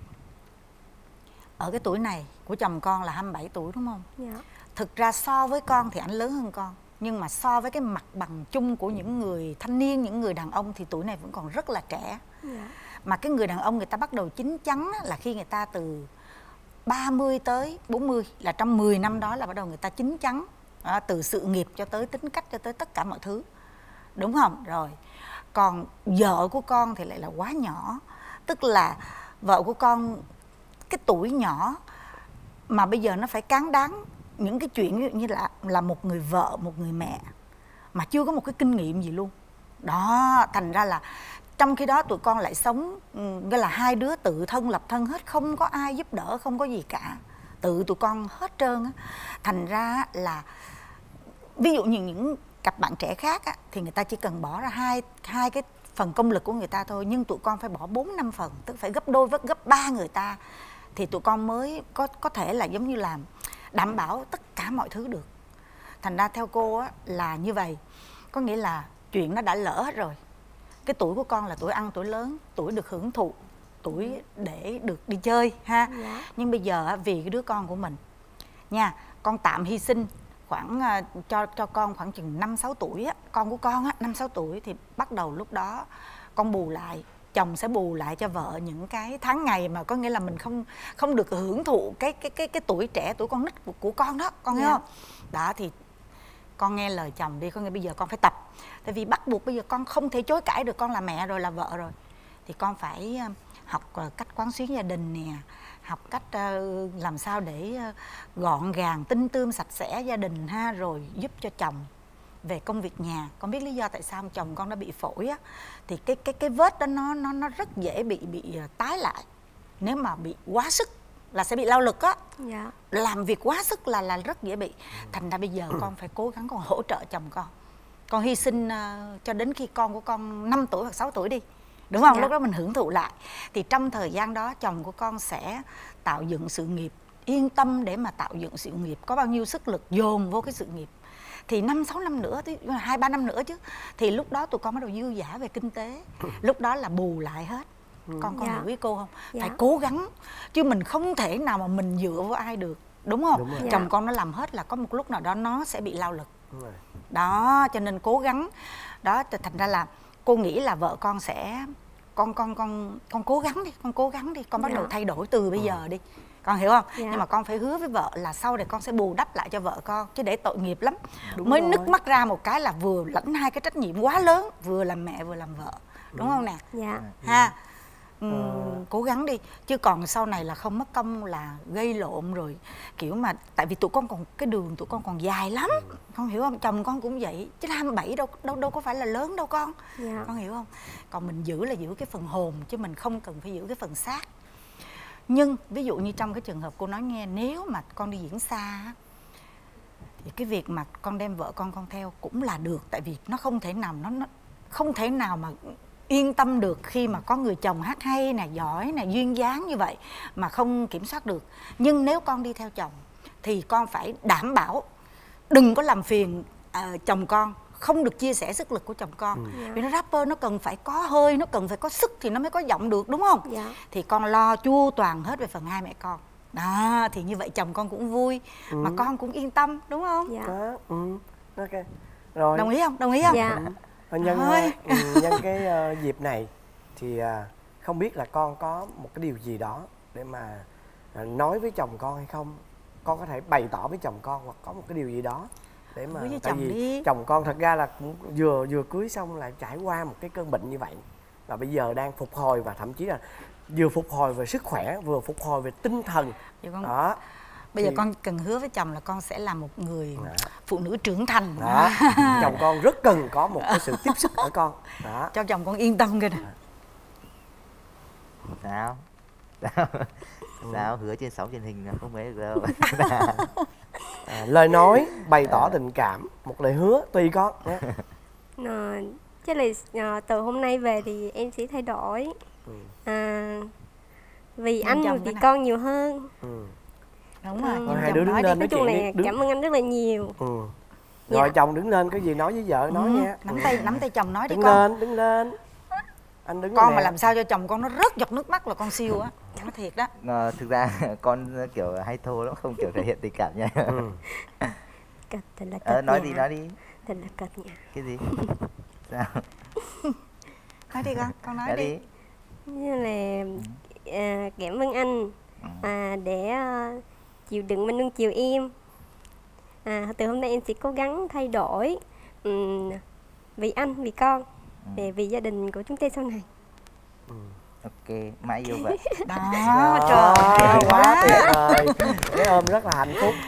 ở cái tuổi này của chồng con là hai mươi bảy tuổi đúng không? Dạ. Thực ra so với con thì anh lớn hơn con, nhưng mà so với cái mặt bằng chung của những người thanh niên, những người đàn ông thì tuổi này vẫn còn rất là trẻ. Dạ. Mà cái người đàn ông người ta bắt đầu chín chắn á, là khi người ta từ ba mươi tới bốn mươi, là trong mười năm đó là bắt đầu người ta chín chắn. Đó, từ sự nghiệp cho tới tính cách cho tới tất cả mọi thứ. Đúng không? Rồi. Còn vợ của con thì lại là quá nhỏ. Tức là vợ của con cái tuổi nhỏ mà bây giờ nó phải cán đáng những cái chuyện ví dụ như là là một người vợ, một người mẹ mà chưa có một cái kinh nghiệm gì luôn. Đó, thành ra là trong khi đó tụi con lại sống nghĩa là hai đứa tự thân lập thân hết, không có ai giúp đỡ, không có gì cả, tự tụi con hết trơn á. Thành ra là ví dụ như những cặp bạn trẻ khác á, thì người ta chỉ cần bỏ ra hai hai cái phần công lực của người ta thôi, nhưng tụi con phải bỏ bốn năm phần, tức phải gấp đôi với gấp ba người ta thì tụi con mới có có thể là giống như là đảm bảo tất cả mọi thứ được. Thành ra theo cô á là như vậy, có nghĩa là chuyện nó đã lỡ hết rồi. Cái tuổi của con là tuổi ăn tuổi lớn, tuổi được hưởng thụ, tuổi để được đi chơi ha. Dạ. Nhưng bây giờ á, vì cái đứa con của mình nha, con tạm hy sinh khoảng uh, cho cho con khoảng chừng năm sáu tuổi á, con của con á năm sáu tuổi thì bắt đầu lúc đó con bù lại, chồng sẽ bù lại cho vợ những cái tháng ngày mà có nghĩa là mình không không được hưởng thụ cái cái cái cái tuổi trẻ, tuổi con nít của, của con đó, con hiểu Dạ. không? Đó thì con nghe lời chồng đi, có nghĩa bây giờ con phải tập. Tại vì bắt buộc bây giờ con không thể chối cãi được, con là mẹ rồi, là vợ rồi. Thì con phải học cách quán xuyến gia đình nè, học cách uh, làm sao để uh, gọn gàng, tinh tươm, sạch sẽ gia đình ha, rồi giúp cho chồng về công việc nhà. Con biết lý do tại sao chồng con đã bị phổi á, thì cái cái cái vết đó nó nó nó rất dễ bị bị tái lại. Nếu mà bị quá sức là sẽ bị lao lực á. Dạ. Làm việc quá sức là là rất dễ bị. Thành ra bây giờ con phải cố gắng con hỗ trợ chồng con. Con hy sinh uh, cho đến khi con của con năm tuổi hoặc sáu tuổi đi, đúng không? Dạ. Lúc đó mình hưởng thụ lại. Thì trong thời gian đó chồng của con sẽ tạo dựng sự nghiệp, yên tâm để mà tạo dựng sự nghiệp, có bao nhiêu sức lực dồn vô cái sự nghiệp. Thì năm sáu năm nữa, hai ba năm nữa chứ, thì lúc đó tụi con bắt đầu dư dả về kinh tế. Lúc đó là bù lại hết. Con con Dạ. hiểu ý cô không? Dạ. Phải cố gắng, chứ mình không thể nào mà mình dựa vào ai được, đúng không? Đúng rồi. Chồng Dạ. con nó làm hết là có một lúc nào đó nó sẽ bị lao lực. Đúng rồi. Đó, cho nên cố gắng. Đó, thành ra là cô nghĩ là vợ con sẽ con con con con cố gắng đi, con cố gắng đi, con bắt Dạ. đầu thay đổi từ bây giờ đi. Con hiểu không? Dạ. Nhưng mà con phải hứa với vợ là sau này con sẽ bù đắp lại cho vợ con, chứ để tội nghiệp lắm. Đúng Mới rồi. nứt mắt ra một cái là vừa lãnh hai cái trách nhiệm quá lớn, vừa làm mẹ vừa làm vợ. Đúng không nè? Dạ. Ha. Ừm, cố gắng đi, chứ còn sau này là không mất công là gây lộn rồi kiểu mà, tại vì tụi con còn cái đường tụi con còn dài lắm, con hiểu không? Chồng con cũng vậy, chứ hai mươi bảy đâu đâu đâu có phải là lớn đâu con. Dạ. Con hiểu không? Còn mình giữ là giữ cái phần hồn, chứ mình không cần phải giữ cái phần xác. Nhưng ví dụ như trong cái trường hợp cô nói nghe, nếu mà con đi diễn xa á, thì cái việc mà con đem vợ con con theo cũng là được, tại vì nó không thể nào nó, nó không thể nào mà yên tâm được khi mà có người chồng hát hay nè, giỏi nè, duyên dáng như vậy mà không kiểm soát được. Nhưng nếu con đi theo chồng thì con phải đảm bảo đừng có làm phiền uh, chồng con, không được chia sẻ sức lực của chồng con. Ừ. Dạ. Vì nó rapper nó cần phải có hơi, nó cần phải có sức thì nó mới có giọng được, đúng không? Dạ. Thì con lo chu toàn hết về phần hai mẹ con. Đó, thì như vậy chồng con cũng vui, Ừ. mà con cũng yên tâm, đúng không? Dạ. Đó, ừ. Ok. Rồi. Đồng ý không? Đồng ý không? Dạ. Và nhân Thôi. ừ, nhân cái uh, dịp này thì uh, không biết là con có một cái điều gì đó để mà uh, nói với chồng con hay không? Con có thể bày tỏ với chồng con hoặc có một cái điều gì đó để mà, Nói với tại chồng vì đi. chồng con thật ra là cũng vừa vừa cưới xong lại trải qua một cái cơn bệnh như vậy, và bây giờ đang phục hồi, và thậm chí là vừa phục hồi về sức khỏe vừa phục hồi về tinh thần. Vậy con, Đó. bây giờ Thì- con cần hứa với chồng là con sẽ là một người Đó. phụ nữ trưởng thành. Đó. Chồng con rất cần có một cái sự tiếp sức ở con. Đó. Cho chồng con yên tâm cái nè. Sao? Sao? Sao? Hứa trên sóng truyền hình là không mấy được đâu. À, lời nói bày tỏ tình cảm, một lời hứa tùy con nhé. Ờ, chắc là ờ, từ hôm nay về thì em sẽ thay đổi. Ừ. À, vì Nhìn anh chồng vì cái này. con nhiều hơn. Ừ. Đúng rồi, Ừ. nhìn Hai chồng đứa đứng nói đi. lên. Nói chung chuyện là đi, đứng. cảm ơn anh rất là nhiều. Ừ. Rồi Dạ. chồng đứng lên, cái gì nói với vợ nói Ừ, nha. nắm Ừ. tay nắm tay chồng nói đi Đứng con. lên, đứng lên. Anh đứng Con lên mà nè. làm sao cho chồng con nó rớt giọt nước mắt là con siêu á. Nói thiệt đó. Ờ, thực ra con kiểu hay thô lắm, không kiểu thể hiện tình cảm nha. Ừ. Cật thật là cật Ờ, nói nhà. đi, nói đi. Thật là cật nhà. Cái gì? Sao? Nói đi con, con nói Nói đi. đi. Như là à, cảm ơn anh à, để à, chịu đựng và nuông chiều em. À, từ hôm nay em sẽ cố gắng thay đổi ừm, vì anh, vì con, để vì gia đình của chúng ta sau này. Ok, mãi yêu vậy. Đó, Đó, trời ơi, quá tuyệt vời. Cái ôm rất là hạnh phúc.